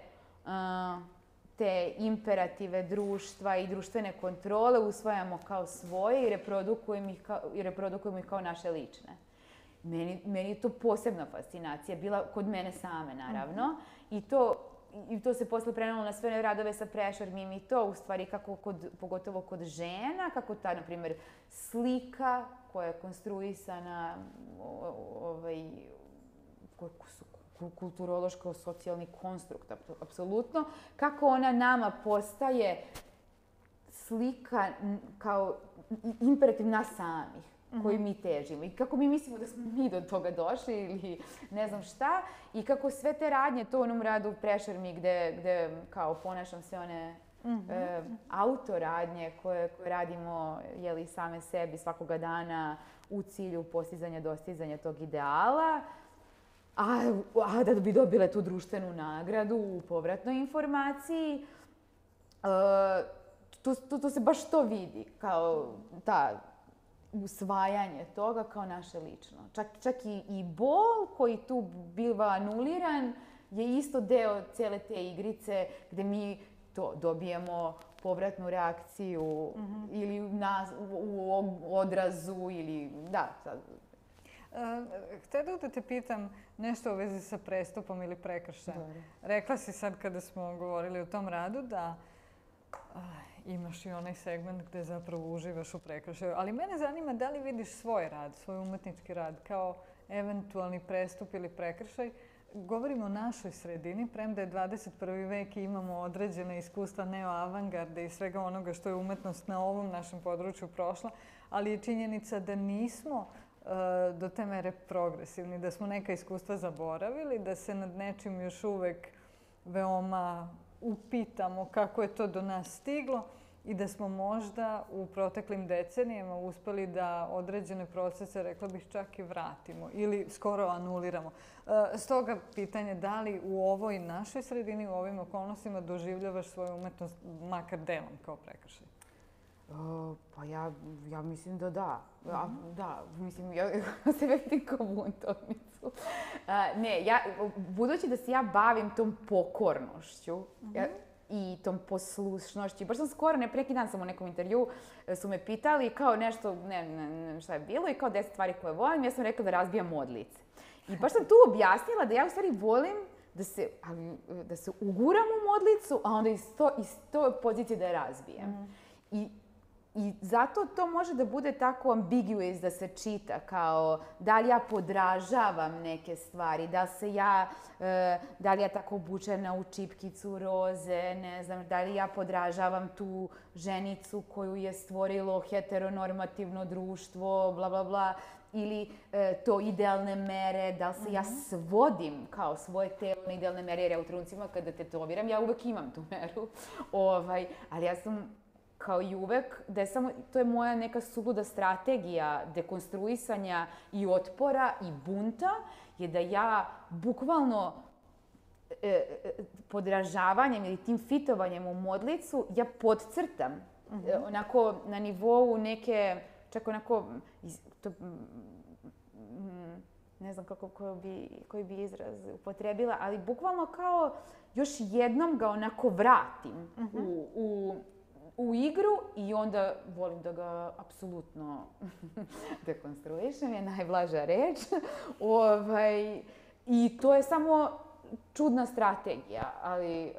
te imperative društva i društvene kontrole usvajamo kao svoje i reprodukujemo ih kao naše lične. Meni je to posebna fascinacija, bila kod mene same, naravno, i to se posle prenelo na sve radove sa Prešermim i to, u stvari, pogotovo kod žena, kako ta, na primjer, slika koja je konstruisana, kulturološko-socijalni konstrukt, apsolutno, kako ona nama postaje slika kao imperativ nas samih, koji mi težimo i kako mi mislimo da smo mi do toga došli ili ne znam šta, i kako sve te radnje, to u onom radu Prešermi gde kao ponašam sve one autoradnje koje radimo same sebi svakoga dana u cilju dostizanja tog ideala, a da bi dobile tu društvenu nagradu u povratnoj informaciji. Tu se baš to vidi, kao ta usvajanje toga kao naše lično. Čak i bol koji tu biva anuliran je isto deo cele te igrice gde mi to dobijemo povratnu reakciju ili u odrazu ili da. Htela da te pitam nešto u vezi sa prestupom ili prekršajem. Rekla si sad kada smo govorili o tom radu da imaš i onaj segment gde zapravo uživaš u prekršaju. Ali mene zanima da li vidiš svoj rad, svoj umetnički rad kao eventualni prestup ili prekršaj. Govorimo o našoj sredini, premda je 21. vek i imamo određene iskustva neoavangarde i svega onoga što je umetnost na ovom našem području prošla, ali je činjenica da nismo do te mere progresivni, da smo neka iskustva zaboravili, da se nad nečim još uvek veoma upitamo kako je to do nas stiglo i da smo možda u proteklim decenijama uspeli da određene procese, rekla bih, čak i vratimo ili skoro anuliramo. Stoga pitanje, da li u ovoj našoj sredini, u ovim okolnostima doživljavaš svoju umetnost makar delom kao prekršaj? Pa ja mislim da da. Da, mislim, ja sebe vidim kao buntovnicu. Ne, budući da se ja bavim tom pokornošću i tom poslušnošću, baš sam skoro, preki dan sam u nekom intervju, su me pitali kao nešto, ne šta je bilo, i kao 10 stvari koje volim, ja sam rekla da razbijam modlice. I baš sam tu objasnila da ja u stvari volim da se uguram u modlicu, a onda iz to pozicije da je razbijem. I zato to može da bude tako ambiguous da se čita, kao da li ja podražavam neke stvari, da li ja tako obučena u čipkicu roze, ne znam, da li ja podražavam tu ženicu koju je stvorilo heteronormativno društvo, bla, bla, bla, ili to idealne mere, da li se ja svodim kao svoje telo na idealne mere, jer ja u trenucima kada tetoviram, ja uvek imam tu meru, ali ja sam kao i uvek, to je moja neka suluda strategija dekonstruisanja i otpora i bunta, je da ja bukvalno podražavanjem ili tim fitovanjem u modlicu, ja podcrtam onako na nivou neke, čak onako, ne znam koji bi izraz upotrebila, ali bukvalno kao još jednom ga onako vratim u igru i onda volim da ga apsolutno dekonstruišem, je najblaža reč. I to je samo čudna strategija, ali...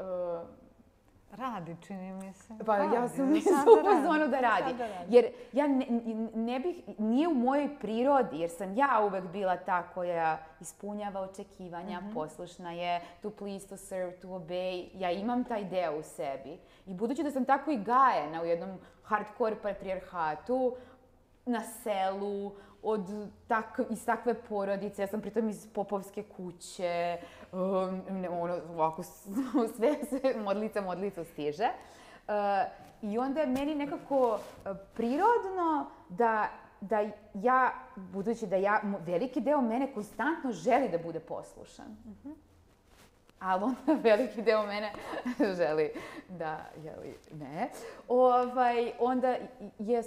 Radi, čini mi se. Pa ja sam u fazonu da radi. Jer ja ne bih, nije u mojoj prirodi, jer sam ja uvek bila ta koja ispunjava očekivanja, poslušna je, to please, to serve, to obey. Ja imam taj deo u sebi. I budući da sam tako i gajena u jednom hardcore patrijarhatu, na selu, iz takve porodice, ja sam pritom iz popovske kuće, ovako sve modlica stiže. I onda je meni nekako prirodno da ja, budući da veliki deo mene konstantno želi da bude poslušan. Ali onda veliki deo mene želi da, ne. Onda je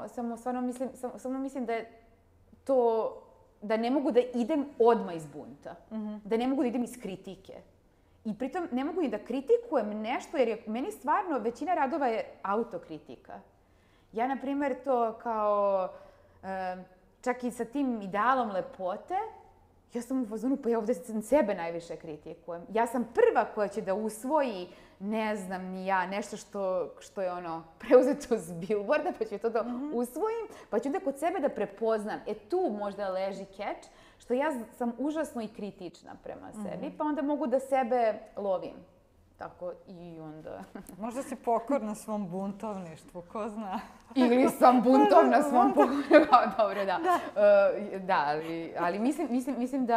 samo mislim da je to, da ne mogu da idem odmah iz bunta. Da ne mogu da idem iz kritike. I pritom ne mogu ni da kritikujem nešto, jer je meni stvarno većina radova je autokritika. Ja, na primjer, to kao, čak i sa tim idealom lepote, ja sam u fazonu, pa ja ovdje sebe najviše kritikujem. Ja sam prva koja će da usvoji, ne znam ni ja, nešto što je preuzeto s billboarda, pa ću to da usvojim, pa ću onda kod sebe da prepoznam. Tu možda leži catch, što ja sam užasno i kritična prema sebi, pa onda mogu da sebe lovim. Tako i onda... Možda si pokorna svom buntovništvu, ko zna? Ili sam buntovna svom pokornu, dobro, da. Da, ali mislim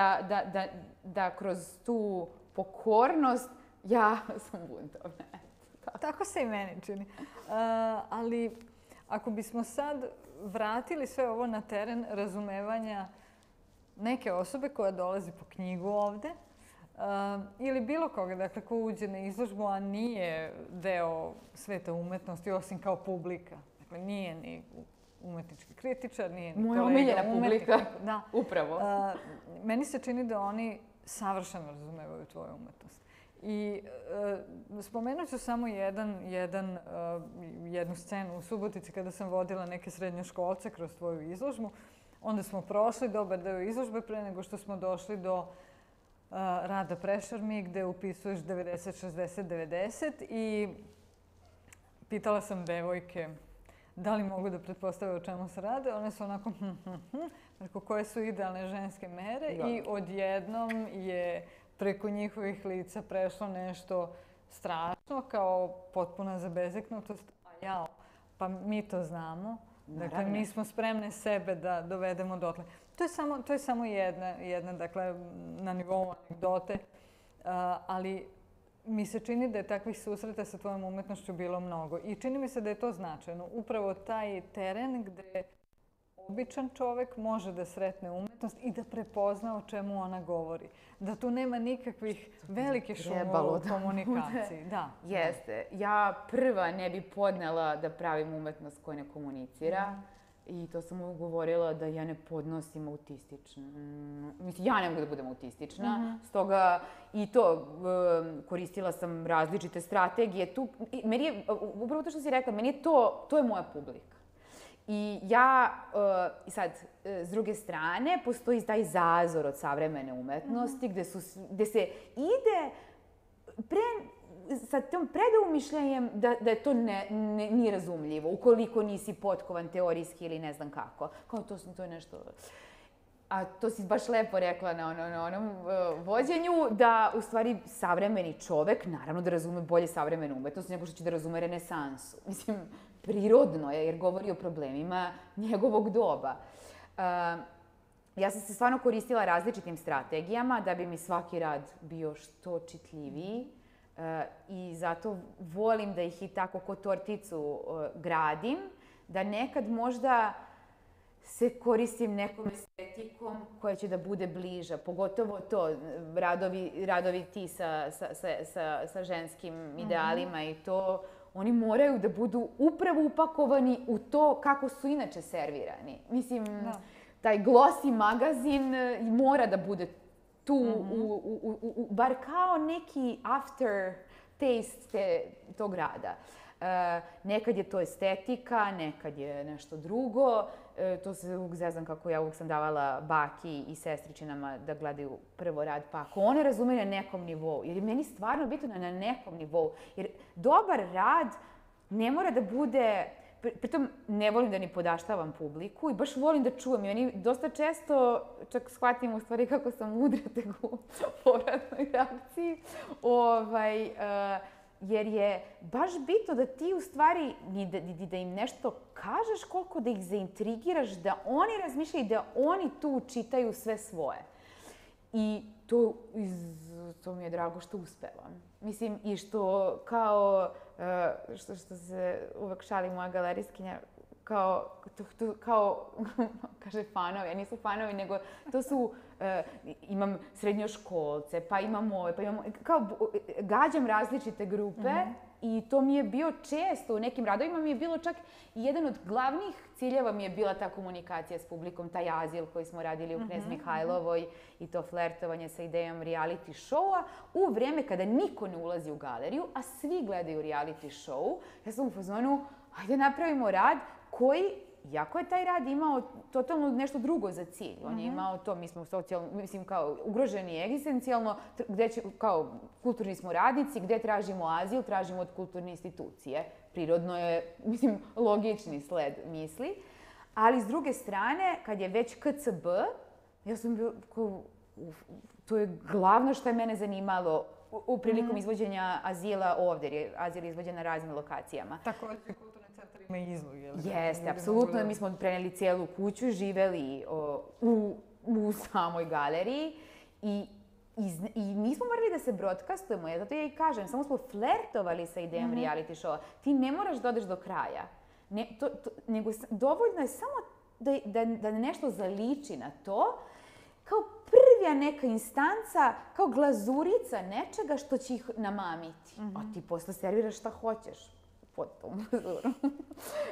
da kroz tu pokornost ja sam buntovna. Tako se i meni čini. Ali ako bismo sad vratili sve ovo na teren razumevanja neke osobe koja dolazi po knjigu ovde, ili bilo koga, dakle, ko uđe na izložbu, a nije deo sveta umetnosti, osim kao publika. Dakle, nije ni umetnički kritičar, nije ni moja omiljena publika, da. Upravo. Meni se čini da oni savršeno razumevaju tvoju umetnost. I spomenut ću samo jednu scenu u Subotici kada sam vodila neke srednjoškolce kroz tvoju izložbu. Onda smo prošli dobar deo izložbe pre nego što smo došli do rada Prešarmi, gde upisuješ 90, 60, 90 i pitala sam devojke da li mogu da pretpostave o čemu se rade, one su onako rekao, koje su idealne ženske mere i odjednom je preko njihovih lica prešlo nešto strašno, kao potpuna zabezeknutost, pa mi to znamo. Dakle, mi smo spremne sebe da dovedemo dotle. To je samo jedna, dakle, na nivou anegdote, ali mi se čini da je takvih susreta sa tvojom umetnošću bilo mnogo. I čini mi se da je to značajno. Upravo taj teren gde običan čovek može da sretne umetnost i da prepozna o čemu ona govori. Da tu nema nikakvih velikih šumova u komunikaciji. Jeste. Ja prva ne bi podnela da pravim umetnost koja ne komunicira. I to sam ugovorila da ja ne podnosim autističnu. Mislim, ja ne mogu da budem autistična. Stoga i to koristila sam različite strategije. Meni je, upravo to što si rekla, meni je to je moja publika. I ja, sad, s druge strane, postoji taj zazor od savremene umetnosti gde se ide sa tom predoumišljajem da je to nije razumljivo, ukoliko nisi potkovan teorijski ili ne znam kako. Kao to je nešto... A to si baš lepo rekla na onom vođenju, da u stvari savremeni čovek, naravno da razume bolje savremenu umetnost nego što će da razume renesansu. Mislim, prirodno je jer govori o problemima njegovog doba. Ja sam se stvarno koristila različitim strategijama da bi mi svaki rad bio što čitljiviji. I zato volim da ih i tako ko torticu gradim, da nekad možda se koristim nekom estetikom koja će da bude bliža. Pogotovo to, radovi ti sa ženskim idealima i to, oni moraju da budu upravo upakovani u to kako su inače servirani. Mislim, taj glossy magazin mora da bude tu, bar kao neki after taste tog rada. Nekad je to estetika, nekad je nešto drugo. To se uvijek zezam kako ja uvijek sam davala baki i sestričinama da gledaju prvo rad, pa ako one razumeju na nekom nivou, jer je meni stvarno bitno na nekom nivou, jer dobar rad ne mora da bude... Pritom ne volim da ni podaštavam publiku i baš volim da čujem. I oni dosta često, čak shvatim u stvari kako sam mudra tek u povratnoj reakciji, jer je baš bitno da ti u stvari, da im nešto kažeš, koliko da ih zaintrigiraš, da oni razmišljaju i da oni tu čitaju sve svoje. I to mi je drago što uspevam. Mislim, i što kao, što se uvek šali moja galerijskinja, kao, kaže fanovi, a nisu fanovi, nego to su, imam srednjoškolce, pa imam ove, pa imam, kao gađam različite grupe i to mi je bio često, u nekim radovima mi je bilo čak i jedan od glavnih ciljeva mi je bila ta komunikacija s publikom, taj azil koji smo radili u Knez Mihajlovoj i to flertovanje sa idejom reality showa u vreme kada niko ne ulazi u galeriju, a svi gledaju reality show. Ja sam u fazonu, hajde napravimo rad koji, iako je taj rad imao totalno nešto drugo za cilj, on je imao to, mi smo socijalno, mislim kao ugroženi egzistencijalno, gde će, kao kulturni smo radnici, gde tražimo azil, tražimo od kulturne institucije. Prirodno je, mislim, logični sled misli. Ali s druge strane, kad je već KCB, ja sam bio, to je glavno što je mene zanimalo u prilikom izvođenja azila ovdje, jer je azil izvođen na raznim lokacijama. Također kulturni centar ima izlog, je li? Jeste, apsolutno. Mi smo preneli cijelu kuću, živeli u samoj galeriji i nismo morali da se broadcastujemo, zato ja i kažem, samo smo flertovali sa idejom reality showa. Ti ne moraš da odeš do kraja, nego dovoljno je samo da nešto zaliči na to, kao prvija neka instanca, kao glazurica nečega što će ih namamiti. A ti posle serviraš šta hoćeš pod tom glazurom.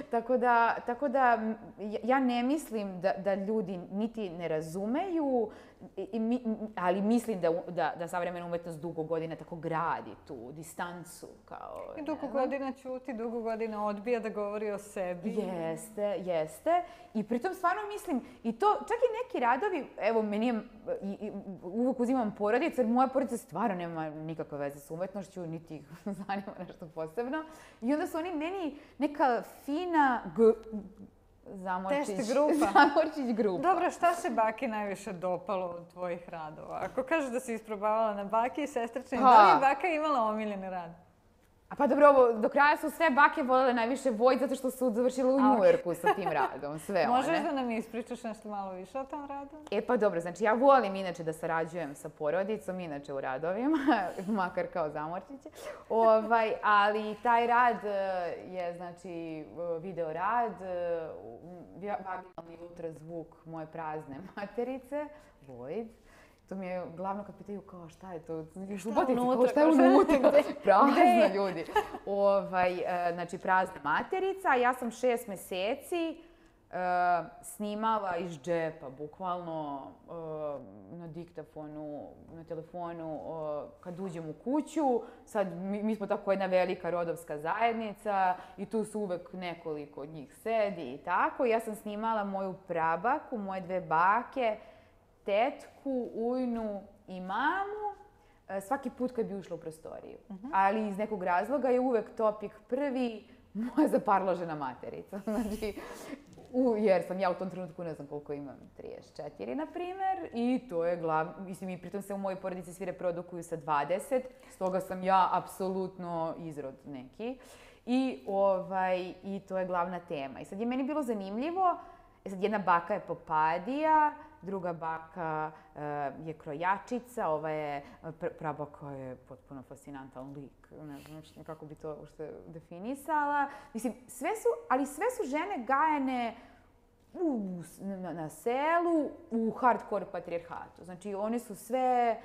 Tako da ja ne mislim da ljudi niti ne razumeju, ali mislim da savremena umetnost dugo godina tako gradi tu distancu. Kao, I dugo godina ćuti, dugo godina odbija da govori o sebi. Jeste. I pritom stvarno mislim, i to, čak i neki radovi, evo, meni je, uvijek uzimam porodicu, jer moja porodica stvarno nema nikakve veze s umetnošću, niti ih zanima nešto posebno. I onda su oni meni neka fina Test grupa. Zamorčić grupa. Dobro, šta se baki najviše dopalo od tvojih radova? Ako kažeš da si isprobavala na baki i sestričnim, da li je baka imala omiljeni rad? A pa dobro, do kraja su sve bake volele najviše Void zato što su završile u Njujorku sa tim radom, sve one. Možeš da nam ispričaš nešto malo više o tom radu? E pa dobro, znači ja volim inače da sarađujem sa porodicom, inače u radovima, makar kao Zamorčiće. Ali taj rad je, znači, video rad, vaginalni ultrazvuk moje prazne materice, Void. To mi je glavno kad pitaju kao šta je to, šta je unutra, prazna ljudi. Znači prazna materica, ja sam 6 meseci snimala iz džepa, bukvalno na diktafonu, na telefonu, kad uđem u kuću. Sad, mi smo tako jedna velika rodovska zajednica i tu su uvek nekoliko od njih sedi i tako. Ja sam snimala moju prabaku, moje 2 bake, tetku, ujnu i mamu, svaki put kad bi ušla u prostoriju. Ali iz nekog razloga je uvek topik prvi moja zaparložena materica. Znači, jer sam ja u tom trenutku, ne znam koliko imam, 34 na primer, i to je glavno, mislim, i pritom se u mojoj porodici svi reprodukuju sa 20, stoga sam ja apsolutno izrod neki. I to je glavna tema. I sad je meni bilo zanimljivo, sad jedna baka je Popadija, druga baka je Krojačica, ova je prabaka je potpuno fascinantan lik, ne znam kako bi to uopšte definisala. Mislim, sve su žene gajene na selu u hardcore patrijarhatu. Znači, one su sve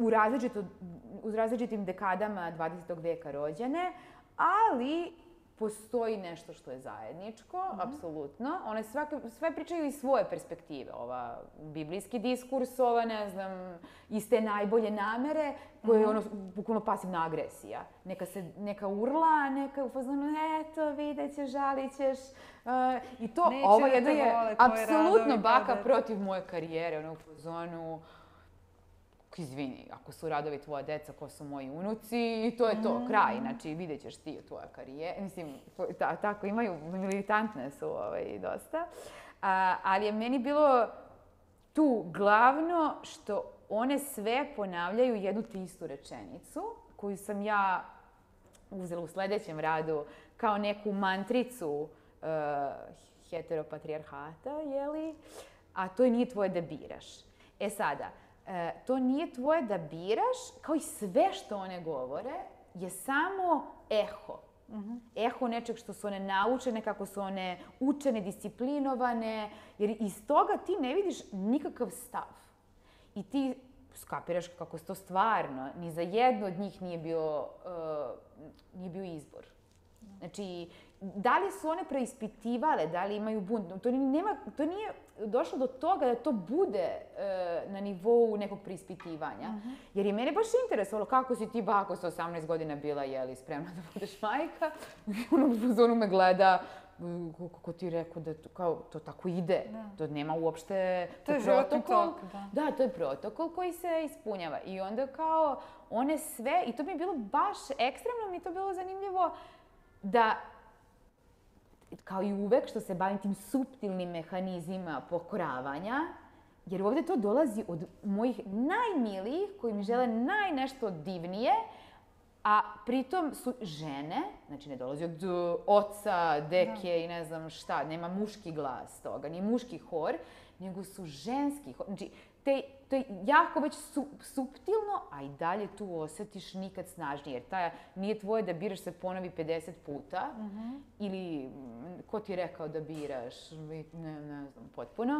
u različitim dekadama 20. veka rođene, ali postoji nešto što je zajedničko, apsolutno. One sve pričaju iz svoje perspektive. Ova biblijski diskurs, ova, ne znam, iz te najbolje namere, koja je bukvalno pasivna agresija. Neka urla, neka u fazonu, eto, vidjet ćeš, žalit ćeš. I to, ovo jedno je apsolutno baka protiv moje karijere, ono u fazonu, izvini, ako su radovi tvoja deca, ko su moji unuci, i to je to, kraj. Znači, vidjet ćeš ti tvoja karijera. Mislim, tako, imaju, militantne su dosta. Ali je meni bilo tu glavno što one sve ponavljaju jednu te istu rečenicu, koju sam ja uzela u sledećem radu kao neku mantricu heteropatrijarhata, jeli? A to nije tvoje da biraš. E sada, to nije tvoje da biraš, kao i sve što one govore, je samo eho. Eho nečeg što su one naučene, kako su one učene, disciplinovane, jer iz toga ti ne vidiš nikakav stav. I ti skapiraš kako to stvarno, ni za jednu od njih nije bio izbor. Znači, da li su one preispitivale, da li imaju bunt, to nije došlo do toga da to bude na nivou nekog preispitivanja. Jer je mene baš interesovalo kako si ti bako sa 18 godina bila, jeli, spremna da budeš majka. Ono me gleda, kako ti rekao da to tako ide. To nema uopšte... To je životni tok, da. Da, to je protokol koji se ispunjava. I onda kao one sve, i to mi je bilo baš ekstremno, mi je to bilo zanimljivo, da, kao i uvek što se bavim tim suptilnim mehanizmima pokoravanja, jer ovde to dolazi od mojih najmilijih koji mi žele najnešto divnije, a pritom su žene, znači ne dolazi od oca, deke i ne znam šta, nema muški glas toga, ni muški hor, nego su ženski hor. Znači, to je jako već suptilno, a i dalje tu osjetiš nikad snažnije. Jer nije tvoje da biraš se ponovi 50 puta, ili ko ti je rekao da biraš, ne znam, potpuno.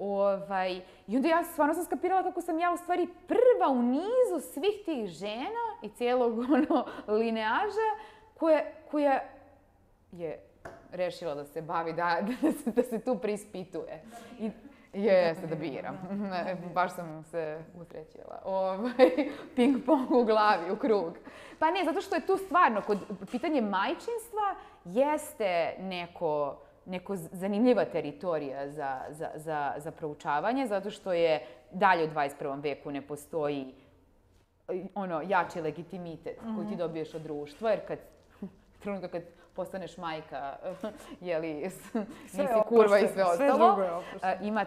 I onda ja stvarno sam skapirala kako sam ja u stvari prva u nizu svih tih žena i cijelog lineaža koja je rešila da se bavi, da se tu preispituje. Jeste, da biram. Baš sam se usrećila. Ping pong u glavi, u krug. Pa ne, zato što je tu stvarno, kod pitanje majčinstva jeste neko zanimljiva teritorija za proučavanje, zato što je dalje u 21. veku ne postoji jači legitimitet koji ti dobiješ od društva, jer trenutka kad postaneš majka, nisi kurva i sve ostalo. Ima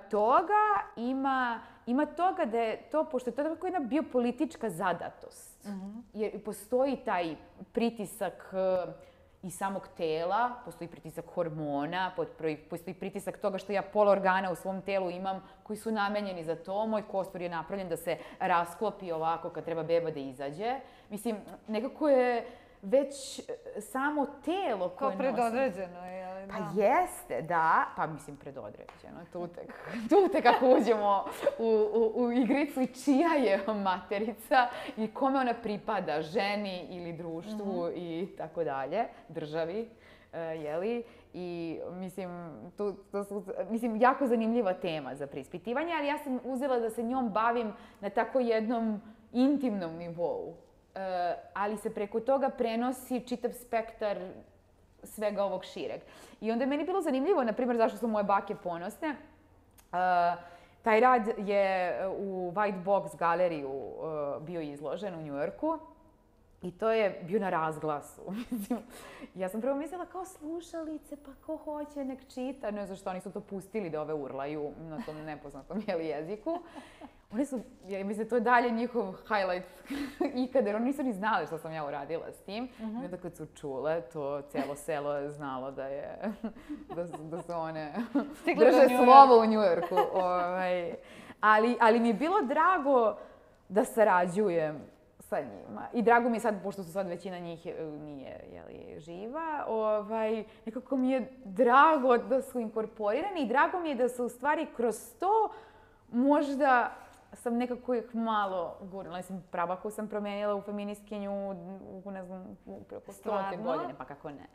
toga da je to, pošto je to tako jedna biopolitička zadatost. Jer postoji taj pritisak i samog tela, postoji pritisak hormona, postoji pritisak toga što ja pola organa u svom telu imam koji su namenjeni za to. Moj kostur je napravljen da se rasklopi ovako kad treba beba da izađe. Mislim, nekako je već samo telo koje nosi. Kao predodređeno, je li? Pa jeste, da. Pa mislim predodređeno. Tu tek ako uđemo u igricu i čija je materica i kome ona pripada, ženi ili društvu i tako dalje, državi, jeli? I mislim, jako zanimljiva tema za preispitivanje, ali ja sam uzela da se njom bavim na tako jednom intimnom nivou. Ali se preko toga prenosi čitav spektar svega ovog šireg. I onda je meni bilo zanimljivo, na primjer, zašto su moje bake ponosne. Taj rad je u White Box galeriju bio izložen u Njujorku i to je bio na razglasu. Ja sam prvo mislila kao slušalice, pa ko hoće nek čita. Ne znam što oni su to pustili da ove urlaju na tom nepoznatom jeziku. Oni su, ja mislim, to je dalje njihov highlight ikada, jer oni nisu ni znali što sam ja uradila s tim. I onda kad su čule, to cijelo selo je znalo da su one drže slovo u Njujorku. Ali mi je bilo drago da sarađujem sa njima. I drago mi je sad, pošto su sad većina njih nije živa, nekako mi je drago da su inkorporirani i drago mi je da su u stvari kroz to možda sam nekako ih malo gurnula. Mislim, pravaku sam promenila u feministkinju ne znam, preko 100 godine, pa kako ne.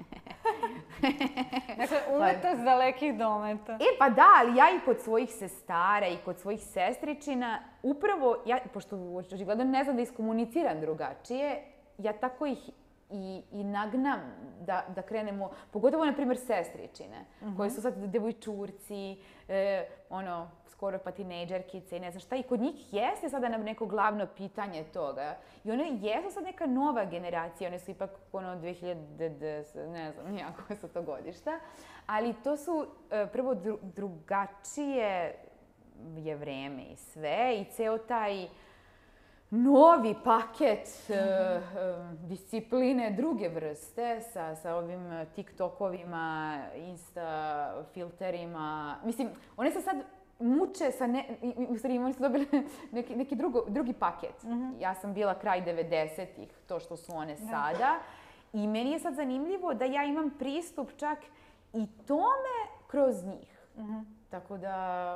Dakle, umetnost dalekih dometa. Pa da, ali ja i kod svojih sestara i kod svojih sestričina, upravo, pošto očigledno ne znam da iskomuniciram drugačije, ja tako ih i nagnam da krenemo, pogotovo, na primjer, sestričine, koje su sad devojčurci, skoro pa tinejdžerkice i ne znam šta. I kod njih jeste sada nam neko glavno pitanje toga. I one jesu sad neka nova generacija, one su ipak 2010, ne znam nija koje su to godišta. Ali to su prvo drugačije je vreme i sve i ceo taj novi paket discipline druge vrste sa ovim TikTokovima, Insta filterima. Mislim, one se sad muče u stvari oni su dobili neki drugi paket. Ja sam bila kraj 90-ih, to što su one sada. I meni je sad zanimljivo da ja imam pristup čak i tome kroz njih. Tako da,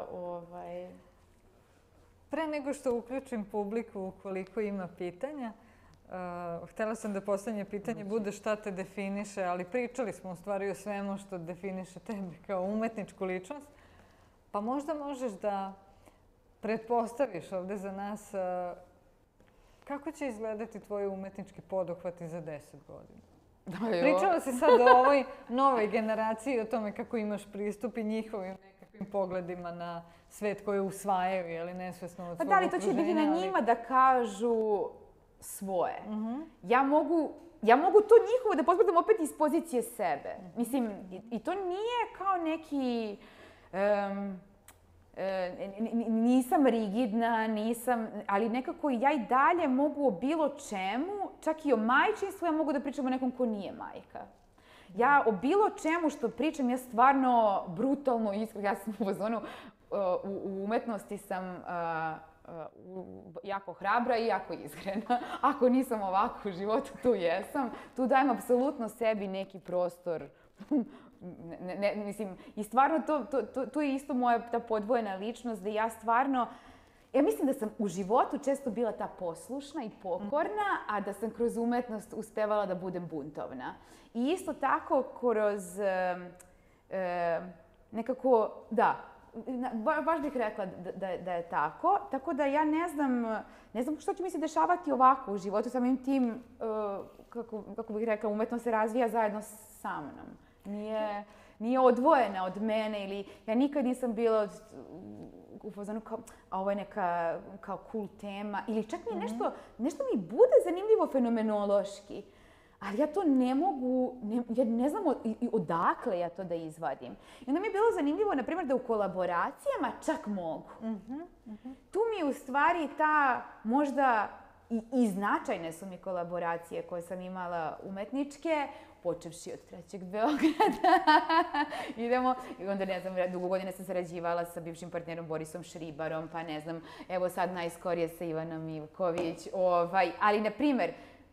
Pre nego što uključim publiku ukoliko ima pitanja, htjela sam da poslednje pitanje bude šta te definiše, ali pričali smo u stvari o svemu što definiše tebe kao umetničku ličnost. Pa možda možeš da pretpostaviš ovde za nas kako će izgledati tvoji umetnički poduhvati za 10 godina. Pričala si sad o ovoj novoj generaciji, o tome kako imaš pristup i njihovim nekakvim pogledima na svet koje usvajaju, je li nesvesno od svog okruženja. Da li to će biti na njima da kažu svoje? Ja mogu to njihovo da posmatramo opet iz pozicije sebe. Mislim, i to nije kao neki... nisam rigidna, ali nekako ja i dalje mogu o bilo čemu, čak i o majčinstvu, ja mogu da pričam o nekom ko nije majka. Ja o bilo čemu što pričam, ja stvarno brutalno iskreno, ja sam u fazonu, u umetnosti sam jako hrabra i jako iskrena. Ako nisam ovako u životu, tu jesam. Tu dajem apsolutno sebi neki prostor. Mislim, i stvarno to je isto moja ta podvojena ličnost, da ja stvarno, ja mislim da sam u životu često bila ta poslušna i pokorna, a da sam kroz umetnost uspevala da budem buntovna. I isto tako kroz nekako, da, baš bih rekla da je tako. Tako da ja ne znam što će mi se dešavati ovako u životu, samim tim, kako bih rekla, umetnost se razvija zajedno sa mnom. Nije odvojena od mene ili ja nikad nisam bila u fazonu kao, a ovo je neka kao cool tema ili čak mi nešto mi bude zanimljivo fenomenološki. Ali ja to ne mogu, ja ne znam odakle ja to da izvadim. I onda mi je bilo zanimljivo, na primjer, da u kolaboracijama čak mogu. Tu mi je u stvari ta možda i značajne su mi kolaboracije koje sam imala umetničke, počevši od Trećeg Beograda. Idemo, i onda ne znam, dugo godine sam sarađivala sa bivšim partnerom Borisom Šribarom, pa ne znam, evo sad najskorije sa Ivanom Ivković. Ali, na primjer,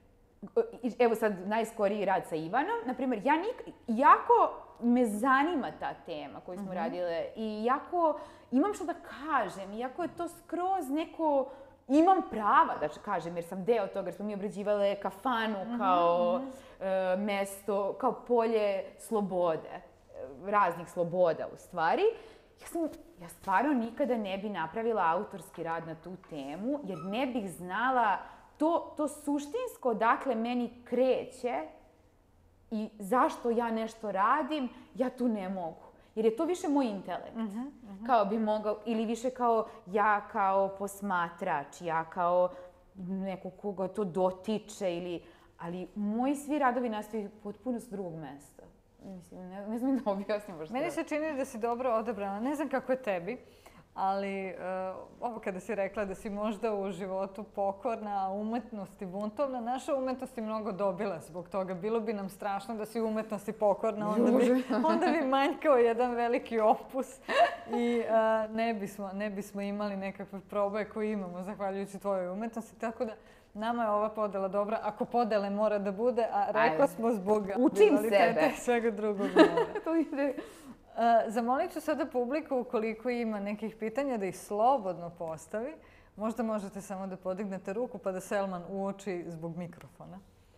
evo sad najskoriji rad sa Ivanom, na primjer, jako me zanima ta tema koju smo radile i jako imam što da kažem, iako je to skroz neko, imam prava da kažem jer sam deo toga, jer smo mi obrađivale kafanu kao mesto, kao polje slobode, raznih sloboda u stvari. Ja stvarno nikada ne bi napravila autorski rad na tu temu jer ne bih znala to suštinsko odakle meni kreće i zašto ja nešto radim, ja tu ne mogu. Jer je to više moj intelekt. Kao bi mogao, ili više kao ja kao posmatrač, ja kao neko koga to dotiče, ali moji svi radovi nastaju potpuno s drugog mesta. Mislim, ne znam da objasnim baš. Meni se čini da si dobro odabrala. Ne znam kako je tebi. Ali ovo kada si rekla da si možda u životu pokorna, a umetnosti buntovna, naša umetnost je mnogo dobila zbog toga. Bilo bi nam strašno da si umetnosti pokorna, onda bi manjkao jedan veliki opus i ne bismo imali nekakve proboje koje imamo zahvaljujući tvojoj umetnosti. Tako da nama je ova podela dobra, ako podele mora da bude, a rekla smo zbog rivaliteta i svega drugog. To ide. Zamolit ću sada publiku ukoliko ima nekih pitanja da ih slobodno postavi. Možda možete samo da podignete ruku pa da Selman uoči zbog mikrofona.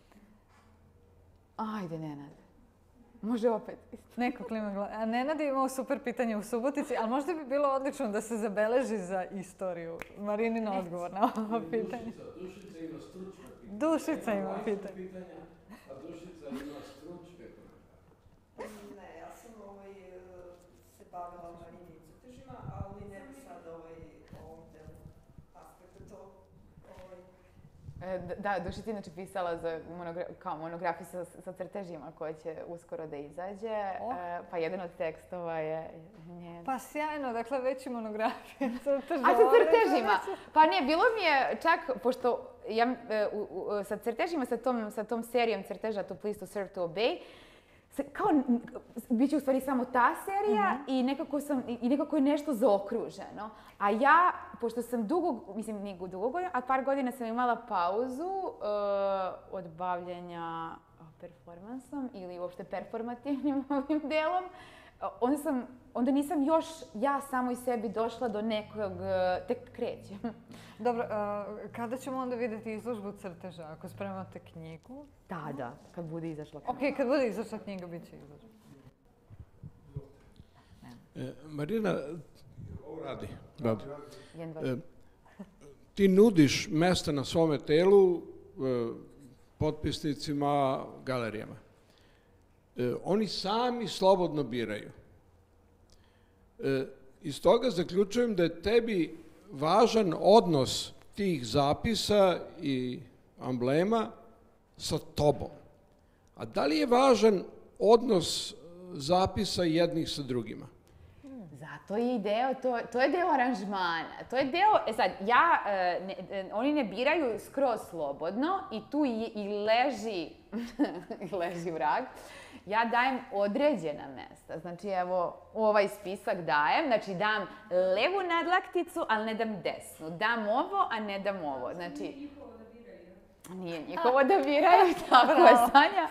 Ajde, Nenad. Može opet. Neko klima glavu. A Nenad je imao super pitanje u Subotici, ali možda bi bilo odlično da se zabeleži za istoriju. Marinina odgovor na ovo pitanje. Dušica ima stručna pitanja. Dušica ima pitanje. A Dušica ima stručne komentare. Ne, ja sam se bavila marinim crtežima, ali ne bi sad o ovom delu aspektu to. Da, Dušica inače pisala kao monografiju sa crtežima koja će uskoro da izađe. Pa jedan od tekstova je njen. Pa sjajno, dakle već i monografija crteža. A sa crtežima? Pa ne, bilo mi je čak, pošto ja sa crtežima, sa tom serijom crteža To Please, To Serve, To Obey, kao, bit će u stvari samo ta serija i nekako je nešto zaokruženo. A ja, pošto sam nije dugo godina, a par godina sam imala pauzu od bavljenja performansom ili uopšte performativnim ovim delom, onda nisam još ja samo i sebi došla do nekog, tek krećem. Dobro, kada ćemo onda vidjeti izložbu crteža? Ako spremate knjigu? Da, kad bude izašla knjiga. Ok, kad bude izašla knjiga, bit će izložba. Marina, ovo radi. Ti nudiš mesta na svome telu potpisnicima, galerijama. Oni sami slobodno biraju. Iz toga zaključujem da je tebi važan odnos tih zapisa i amblema sa tobom. A da li je važan odnos zapisa jednih sa drugima? Zato je i deo, to je deo aranžmana. To je deo, sad, oni ne biraju skroz slobodno i tu i leži vrag. Ja dajem određena mesta. Znači, evo, ovaj spisak dajem. Znači, dam levu nadlakticu, ali ne dam desnu. Dam ovo, a ne dam ovo. Znači, nije njihovo da biraju, tako je, Sanja.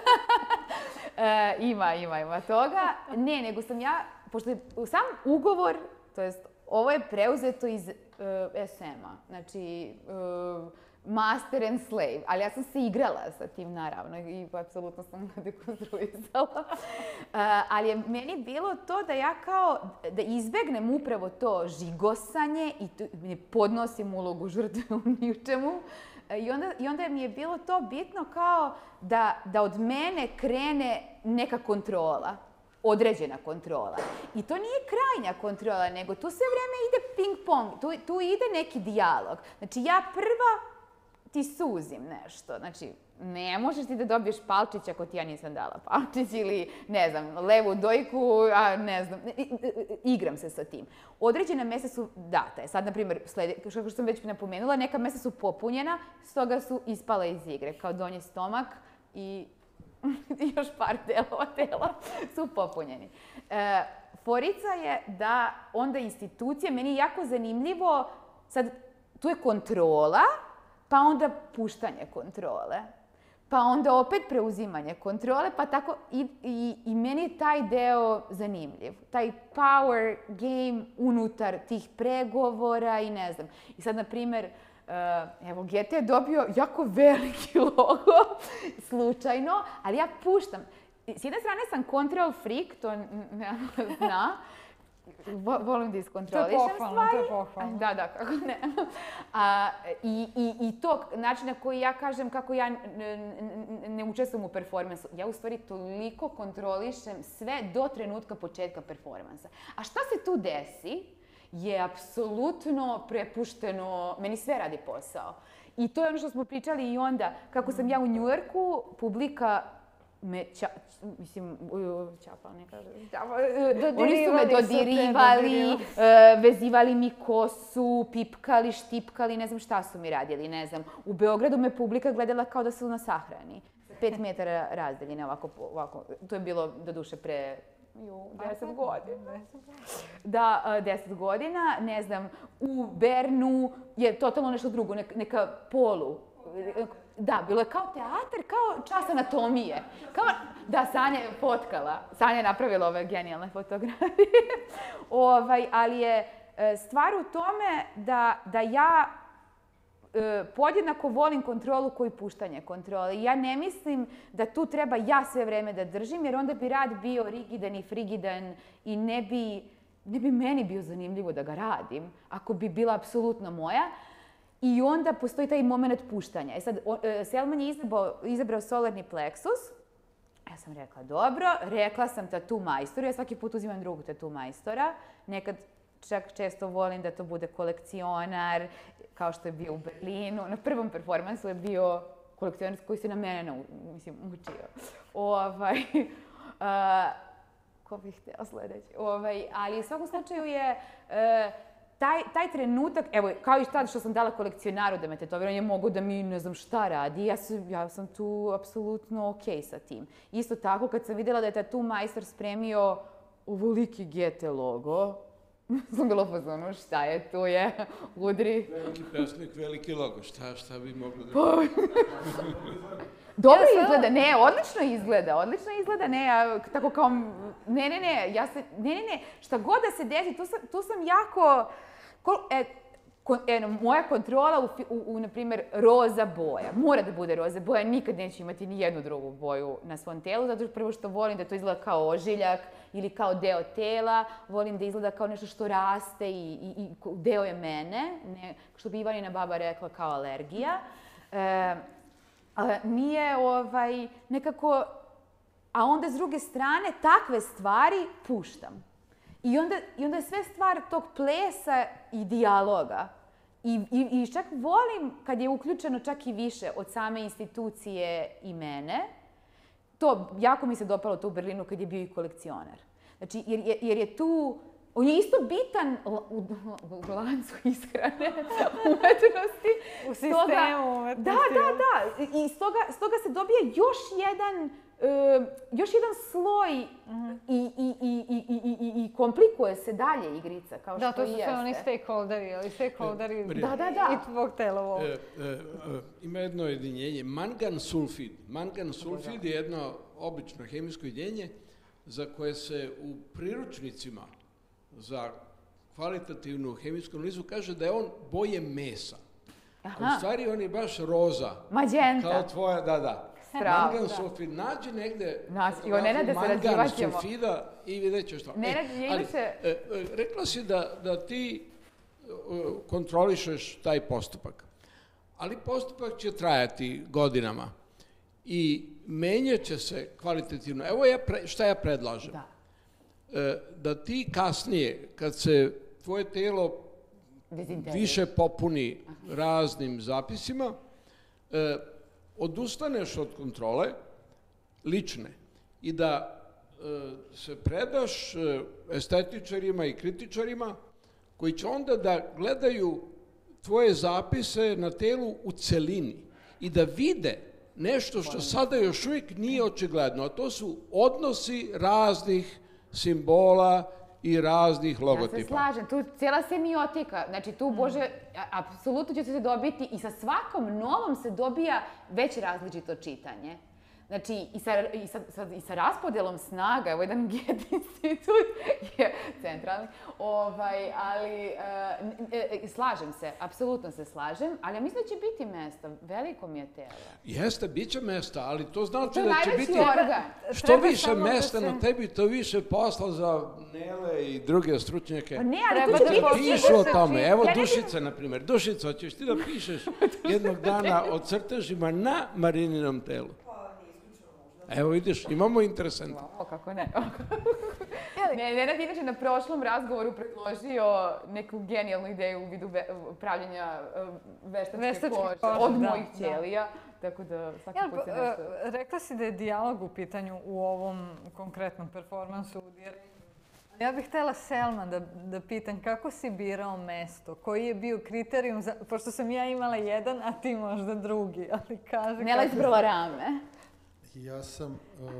Ima toga. Ne, nego sam ja, pošto je sam ugovor, to jest, ovo je preuzeto iz SM-a. Znači, master and slave, ali ja sam se igrala sa tim, naravno, i apsolutno sam ga dekonstruisala. Ali je meni bilo to da ja kao, da izbegnem upravo to žigosanje i ne podnosim ulogu žrtve u ničemu. I onda mi je bilo to bitno kao da od mene krene neka kontrola. Određena kontrola. I to nije krajnja kontrola, nego tu sve vreme ide ping-pong, tu ide neki dijalog. Znači, ja prva ti suzim nešto. Znači, ne možeš ti da dobiješ palčić ako ti ja nisam dala palčić ili, ne znam, levu dojku, a ne znam, igram se sa tim. Određena mesta su data. Sad, na primjer, što sam već napomenula, neka mesta su popunjena, stoga su ispala iz igre, kao donji stomak i još par delova tela su popunjeni. Forica je da onda institucije, meni je jako zanimljivo, sad tu je kontrola, pa onda puštanje kontrole, pa onda opet preuzimanje kontrole, pa tako i meni je taj deo zanimljiv. Taj power game unutar tih pregovora i ne znam. I sad, na primjer, evo, GT je dobio jako veliki logo, slučajno, ali ja puštam. S jedne strane sam control freak, to ne zna. Volim da iskontrolišem stvari. To je pohvalno. Da, kako ne. I to način na koji ja kažem kako ja ne učestvujem u performansu. Ja u stvari toliko kontrolišem sve do trenutka početka performansa. A šta se tu desi je apsolutno prepušteno, meni sve radi posao. I to je ono što smo pričali i onda, kako sam ja u Njujorku, publika me čapala, ne kažem, oni su me dodirivali, vezivali mi kosu, pipkali, štipkali, ne znam šta su mi radili, ne znam. U Beogradu me publika gledala kao da su na sahrani. 5 metara razdaljine, ovako. To je bilo, doduše, pre 10 godina. Da, 10 godina, ne znam, u Bernu je totalno nešto drugo, neka polu. Da, bilo je kao teatar, kao čas anatomije. Da, Sanja je fotkala. Sanja je napravila ove genijalne fotografije. Ali je stvar u tome da ja podjednako volim kontrolu kao i puštanje kontrole. I ja ne mislim da tu treba ja sve vreme da držim, jer onda bi rad bio rigidan i frigidan i ne bi meni bio zanimljivo da ga radim, ako bi bila apsolutno moja. I onda postoji taj moment puštanja. Sad, Selman je izabrao solarni pleksus. Ja sam rekla, dobro. Rekla sam tattoo majstoru. Ja svaki put uzimam drugog tattoo majstora. Nekad čak često volim da to bude kolekcionar, kao što je bio u Berlinu. Na prvom performansu je bio kolekcionar koji se na mene učio. Ko bih htjela sljedeći? Ali u svakom slučaju je taj trenutak, evo, kao i tad što sam dala kolekcionaru da me tetovira, on je mogao da mi ne znam šta radi. Ja sam tu apsolutno okej sa tim. Isto tako, kad sam vidjela da je tattoo majstor spremio ovoliki GT logo, sam bila u fazonu, šta je, tu je, udri. Veliki pesnik, veliki logo, šta bi moglo da... Dobro izgleda, ne, odlično izgleda, ne, tako kao, ne, šta god da se desi, tu sam jako, moja kontrola na primjer, roza boja, mora da bude roza boja, nikad neću imati ni jednu drugu boju na svom telu, zato prvo što volim da to izgleda kao ožiljak ili kao deo tela, volim da izgleda kao nešto što raste i deo je mene, što bi Ivanina baba rekla kao alergija. Nije nekako, a onda s druge strane takve stvari puštam. I onda je sve stvar tog plesa i dijaloga. I čak volim kad je uključeno čak i više od same institucije i mene. To jako mi se dopalo to u Berlinu kad je bio i kolekcionar. Znači, jer je tu, on je isto bitan u lancu ishrane umetnosti. U sistemu umetnosti. Da. I stoga se dobije još jedan sloj i komplikuje se dalje igrica, kao što i jeste. Da, to su sve oni stakeholderi, ali stakeholderi i tvog tela. Ima jedno jedinjenje, mangan sulfid. Mangan sulfid je jedno obično hemijsko jedinjenje za koje se u priručnicima za kvalitativnu hemijsku analizu kaže da je on boje mesa. A u stvari on je baš roza. Magenta. Kao tvoja, da. Strava. Mangan sulfid, nađi negde Ivo, Nenade, sarađivat ćemo. mangan sulfida i vidjet ćeš to. Rekla si da ti kontrolišeš taj postupak, ali postupak će trajati godinama i menjat će se kvalitativno. Evo šta ja predlažem. Da ti kasnije, kad se tvoje telo više popuni raznim zapisima, odustaneš od kontrole lične i da se predaš estetičarima i kritičarima koji će onda da gledaju tvoje zapise na telu u celini i da vide nešto što sada još uvijek nije očigledno, a to su odnosi raznih simbola i raznih logotipa. Ja se slažem, tu cijela semiotika, znači tu, Bože, apsolutno će se dobiti i sa svakom novom se dobija već različito čitanje. Znači, i sa raspodelom snaga, evo jedan Goethe institut je centralni, ali slažem se, apsolutno se slažem, ali ja mislim da će biti mesta, veliko mi je telo. Jeste, bit će mesta, ali to znači da će biti što više mesta na tebi, to više posla za Nele i druge stručnjake. Ne, ali to će biti... Pišu o tome, evo Dušica, na primjer. Dušica, hoćeš ti da pišeš jednog dana o crtežima na Marininom telu? Evo vidiš, imamo interesanta. O, kako ne. Nenad inače na prošlom razgovoru predložio neku genijalnu ideju u vidu pravljenja veštačke kože od mojih ćelija. Tako da svaki put se nešto... Rekla si da je dijalog u pitanju u ovom konkretnom performansu. Ja bih htjela Selma da pitam kako si birao mesto, koji je bio kriterijum, pošto sam ja imala jedan, a ti možda drugi, ali kaži... Nela izbrala rame. Ja sam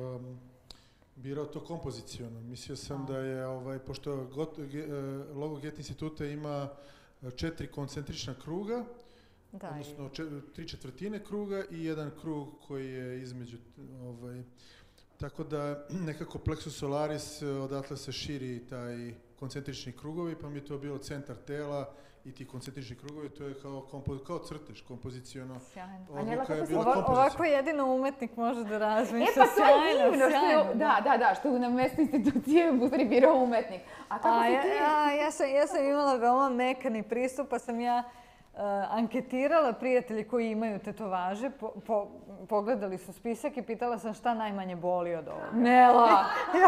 birao to kompoziciono. Mislio sam da je, pošto logo Goethe instituta ima 4 koncentrična kruga, odnosno 3/4 kruga i jedan krug koji je između, tako da nekako plexus solaris, odatle se širi taj koncentrični krugovi, pa mi je to bilo centar tela i ti koncentrični krugovi, to je kao crtež, kompoziciono. Odluka je bila kompozicija. Ovako jedino umetnik može da razmišlja. Pa to je divno, što je na mjestu institucije u stvari birao umetnik. A kako si ti? Ja sam imala veoma mekani pristup, pa sam ja anketirala prijatelji koji imaju tetovaže, pogledali su spisak i pitala sam šta najmanje boli od ovoga. Nela!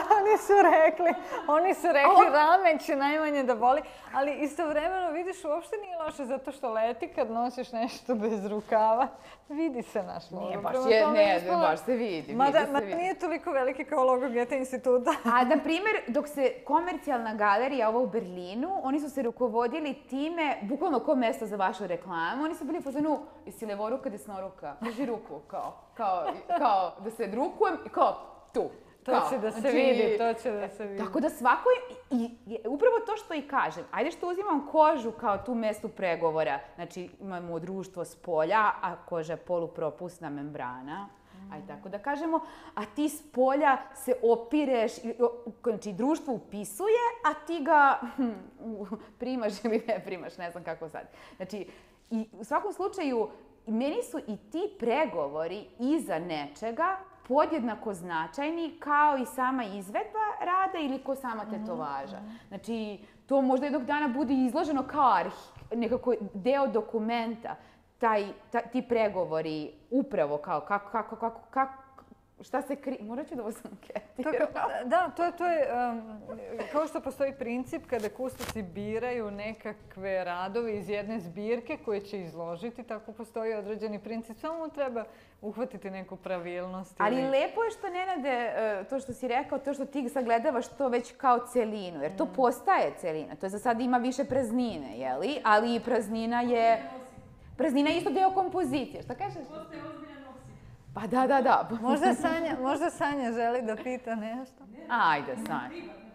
Oni su rekli ramen će najmanje da boli, ali istovremeno vidiš uopšte nije loše zato što leti kad nosiš nešto bez rukava, vidi se naš logo. Baš se vidi. Mada nije toliko veliki kao logo Goethe instituta. A na primjer, dok se komercijalna galerija ova u Berlinu, oni su se rukovodili time, bukvalno ko mesto za vašu reklamu, oni su bili u fazonu, jesi levoruka, desnoruka, drži ruku, kao da se drukujem i kao tu. To će da se vidi. Tako da svako je, upravo to što i kažem, ajde što uzimam kožu kao tu mestu pregovora, znači imamo društvo s polja, a koža je polupropusna membrana, ajde tako da kažemo, a ti s polja se opireš, znači društvo upisuje, a ti ga primaš ili ne primaš, ne znam kako sad. Znači, i u svakom slučaju, meni su i ti pregovori iza nečega podjednako značajni kao i sama izvedba rada ili kao sama tetovaža. Znači, to možda jednog dana bude izloženo kao nekako deo dokumenta, ti pregovori upravo kao šta se krije, morat ću da vas anketiram. Da, to je, kao što postoji princip kada kustosi biraju nekakve radove iz jedne zbirke koje će izložiti, tako postoji određeni princip, samo treba uhvatiti neku pravilnost. Ali lepo je što, Nenade, to što si rekao, to što ti sagledavaš to već kao celinu, jer to postaje celina, to je za sad ima više praznine, jeli? Ali praznina je isto deo kompozicije, šta kažeš? Pa da. Možda Sanja želi da pita nešto? Ajde, Sanja.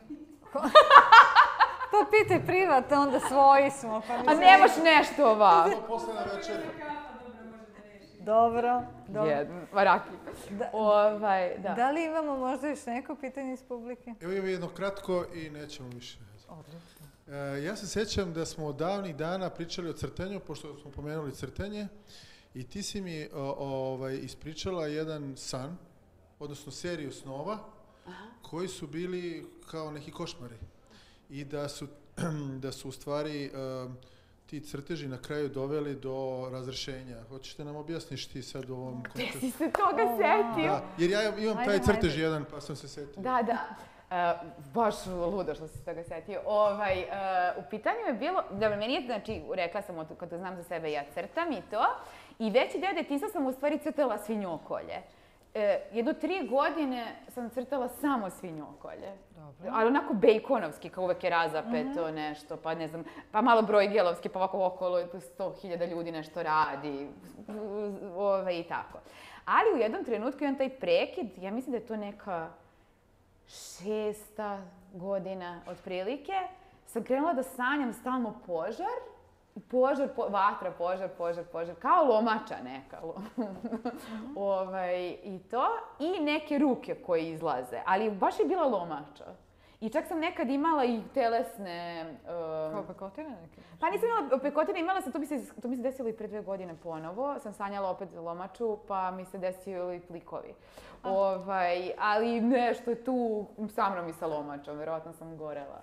Pa pitaj privatno, onda svoji smo. A nemaš nešto ovako? Posle na večer. Dobro. Varaki. Da li imamo možda još neko pitanje iz publike? Evo imamo jedno kratko i nećemo više. Ja se sjećam da smo davnih dana pričali o crtanju, pošto smo pomenuli crtanje, i ti si mi ispričala jedan san, odnosno seriju snova, koji su bili kao neki košmari. I da su u stvari ti crteži na kraju doveli do razrešenja. Hoćete nam objasniš ti sad u ovom kontekstu? Gde si se toga setio? Da, jer ja imam taj crtež jedan, pa sam se setio. Da. Baš ludo što si se toga setio. U pitanju je bilo, da meni je, znači, rekla sam kada znam za sebe, ja crtam i to, i veći deo detinjstva sam u stvari crtala svinjokolje. Jedno 3 godine sam crtala samo svinjokolje. Dobro. Ali onako bejkonovski, kao uvek je razapeto nešto, pa ne znam, pa malo brojgelovski, pa ovako okolo 100.000 ljudi nešto radi, i tako. Ali u jednom trenutku imam taj prekid, ja mislim da je to neka 6. godina otprilike, sam krenula da sanjam stalno požar, vatra, požar, kao lomača neka. I to, i neke ruke koje izlaze, ali baš je bila lomača. I čak sam nekad imala i telesne... Kao pekotine neke? Pa nisam imala pekotine, imala sam, to mi se desilo i pre 2 godine ponovo. Sam sanjala opet lomaču, pa mi se desilo i plikovi. Ali nešto je tu sa mnom i sa lomačom, verovatno sam gorela.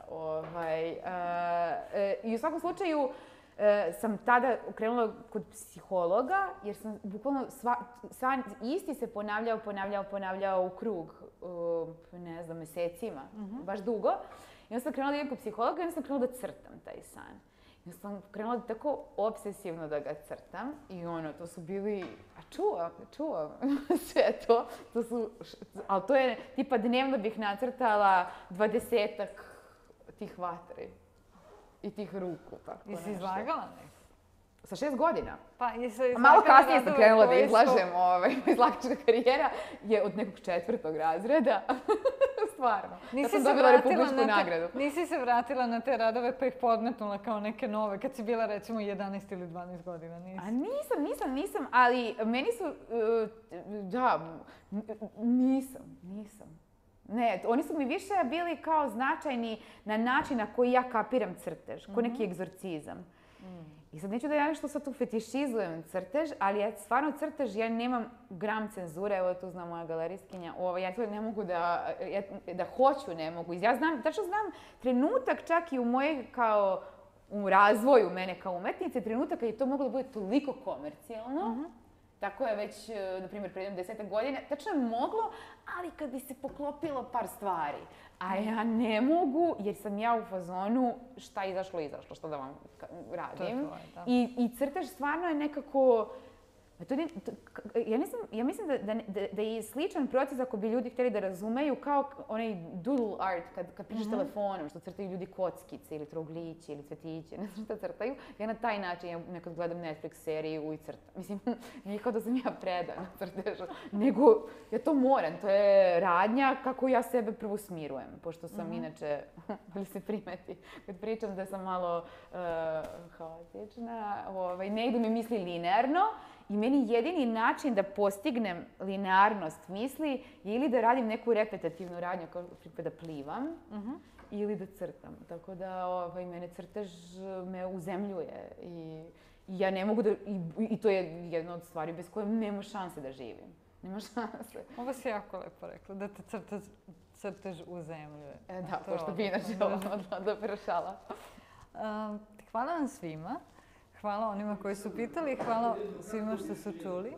I u svakom slučaju, sam tada krenula kod psihologa, jer sam bukvalno san isti se ponavljao u krug, ne znam, mesecima, baš dugo. I onda sam krenula da idem kod psihologa i onda sam krenula da crtam taj san. I onda sam krenula tako obsesivno da ga crtam i to su bili, čuvam sve to, ali to je, tipa dnevno bih nacrtala 20-ak tih vatri. I tih ruku, tako nešto. Jesi izlagala neko? Sa 6 godina. Pa, malo kasnije sam krenula da izlažem, izlagačka karijera je od nekog 4. razreda. Stvarno. Ja sam dobila republičku nagradu. Nisi se vratila na te radove pa ih podmetnula kao neke nove, kad si bila recimo 11 ili 12 godina, nisi? A nisam, ali meni su, nisam. Ne, oni su mi više bili kao značajni na način na koji ja kapiram crtež, ko neki egzorcizam. I sad neću da ja nešto sad tu fetišizujem crtež, ali ja stvarno crtež, ja nemam gram cenzure, evo tu zna moja galerijskinja, ja to ne mogu da hoću, ne mogu. Ja tačno znam trenutak čak i u mojej kao u razvoju mene kao umetnice, trenutak kad je to moglo da bude toliko komercijalno. Tako je već, na primjer, pre 10 godina, tačno je moglo, ali kad bi se poklopilo par stvari. A ja ne mogu, jer sam ja u fazonu šta je izašlo, što da vam radim. I crtež stvarno je nekako... Ja mislim da je sličan proces ako bi ljudi htjeli da razumeju kao onaj doodle art kad pričaš telefonom, što crtaju ljudi kockice ili trougliće ili cvetiće, ne znam šta crtaju. Ja na taj način, ja nekad gledam Netflix seriju i crtam. Mislim, nije kao da sam ja predana crtežu, nego ja to moram, to je radnja kako ja sebe prvo smirujem, pošto sam inače, ali se primeti, kad pričam da sam malo haotična, ne idu mi misli linearno. I meni jedini način da postignem linearnost misli je ili da radim neku repetitivnu radnju, kao da plivam, ili da crtam. Tako da mene crtež me uzemljuje i ja ne mogu da... I to je jedna od stvari bez koje nema šanse da živim. Nema šanse. Ovo si jako lepo rekla, da te crtež uzemljuje. Da, pošto bi inače da prešala. Hvala vam svima. Hvala onima koji su pitali, hvala svima što su čuli.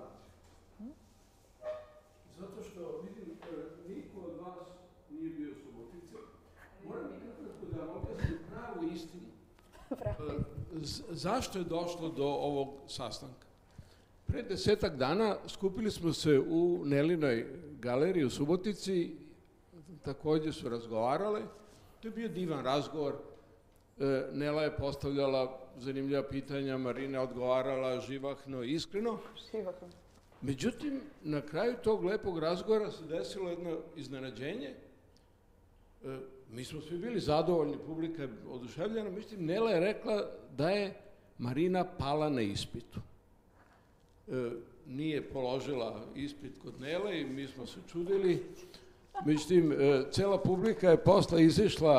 Zato što vidim, niko od vas nije bio u Subotici. Moram nekako da vam objasnim pravu istinu. Zašto je došlo do ovog sastanka? Pre 10-ak dana skupili smo se u Nelinoj galeriji u Subotici, također su razgovarale. To je bio divan razgovor. Nela je postavljala zanimljiva pitanja, Marina odgovarala živahno i iskreno. Međutim, na kraju tog lepog razgovora se desilo jedno iznenađenje. Mi smo svi bili zadovoljni, publika je oduševljena, međutim, Nela je rekla da je Marina pala na ispitu. Nije položila ispit kod Nele i mi smo se čudili. Međutim, cela publika je posle izišla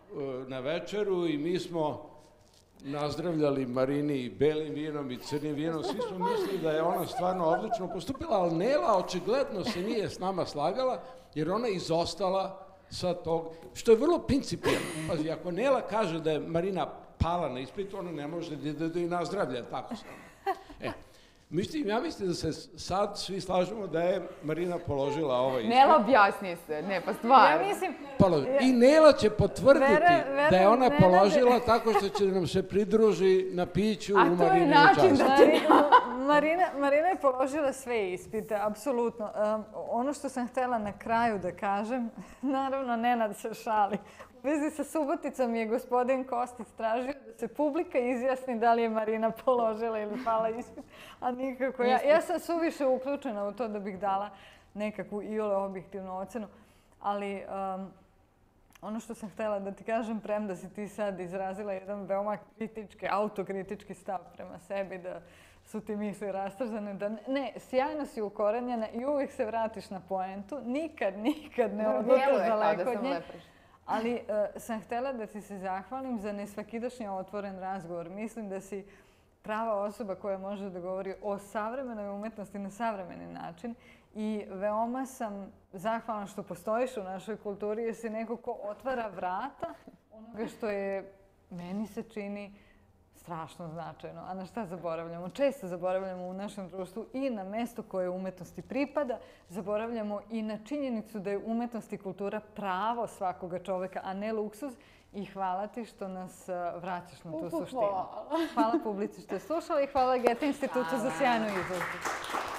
na večeru i mi smo nazdravljali Marini belim vinom i crnim vinom. Svi smo mislili da je ona stvarno odlično postupila, ali Nela očigledno se nije s nama slagala, jer ona je izostala sa tog, što je vrlo principijelno. Pazi, ako Nela kaže da je Marina pala na ispitu, ona ne može da i nazdravlja, tako se. Ja mislim da se sad svi slažemo da je Marina položila ovaj ispit. Nela, objasni se, ne, pa stvarno. Ja mislim... I Nela će potvrditi da je ona položila tako što će nam se pridruži na piću u Marini čast. Marina je položila sve ispite, apsolutno. Ono što sam htjela na kraju da kažem, naravno Nenad se šali. U vezi sa Suboticom je gospodin Kostić tražio da se publika izjasni da li je Marina položila ili pala ispit, a nikako. Ja sam suviše uključena u to da bih dala nekakvu iole objektivnu ocenu, ali ono što sam htjela da ti kažem, premda si ti sad izrazila jedan veoma kritički, autokritički stav prema sebi, da su ti misli rastrzane, da ne, sjajno si ukorenjena i uvijek se vratiš na poentu, nikad ne odlutaš daleko od nje. Ali sam htjela da ti se zahvalim za nesvakidašnji otvoren razgovor. Mislim da si prava osoba koja može da govori o savremenoj umetnosti na savremeni način i veoma sam zahvalna što postojiš u našoj kulturi jer si neko ko otvara vrata onoga što je, meni se čini, strašno značajno. A na šta zaboravljamo? Često zaboravljamo u našem društvu i na mesto koje umetnosti pripada. Zaboravljamo i na činjenicu da je umetnost i kultura pravo svakoga čoveka, a ne luksuz. I hvala ti što nas vraćaš na tu suštinu. Hvala publici što je slušala i hvala Goethe institutu za sjajnu izložbu.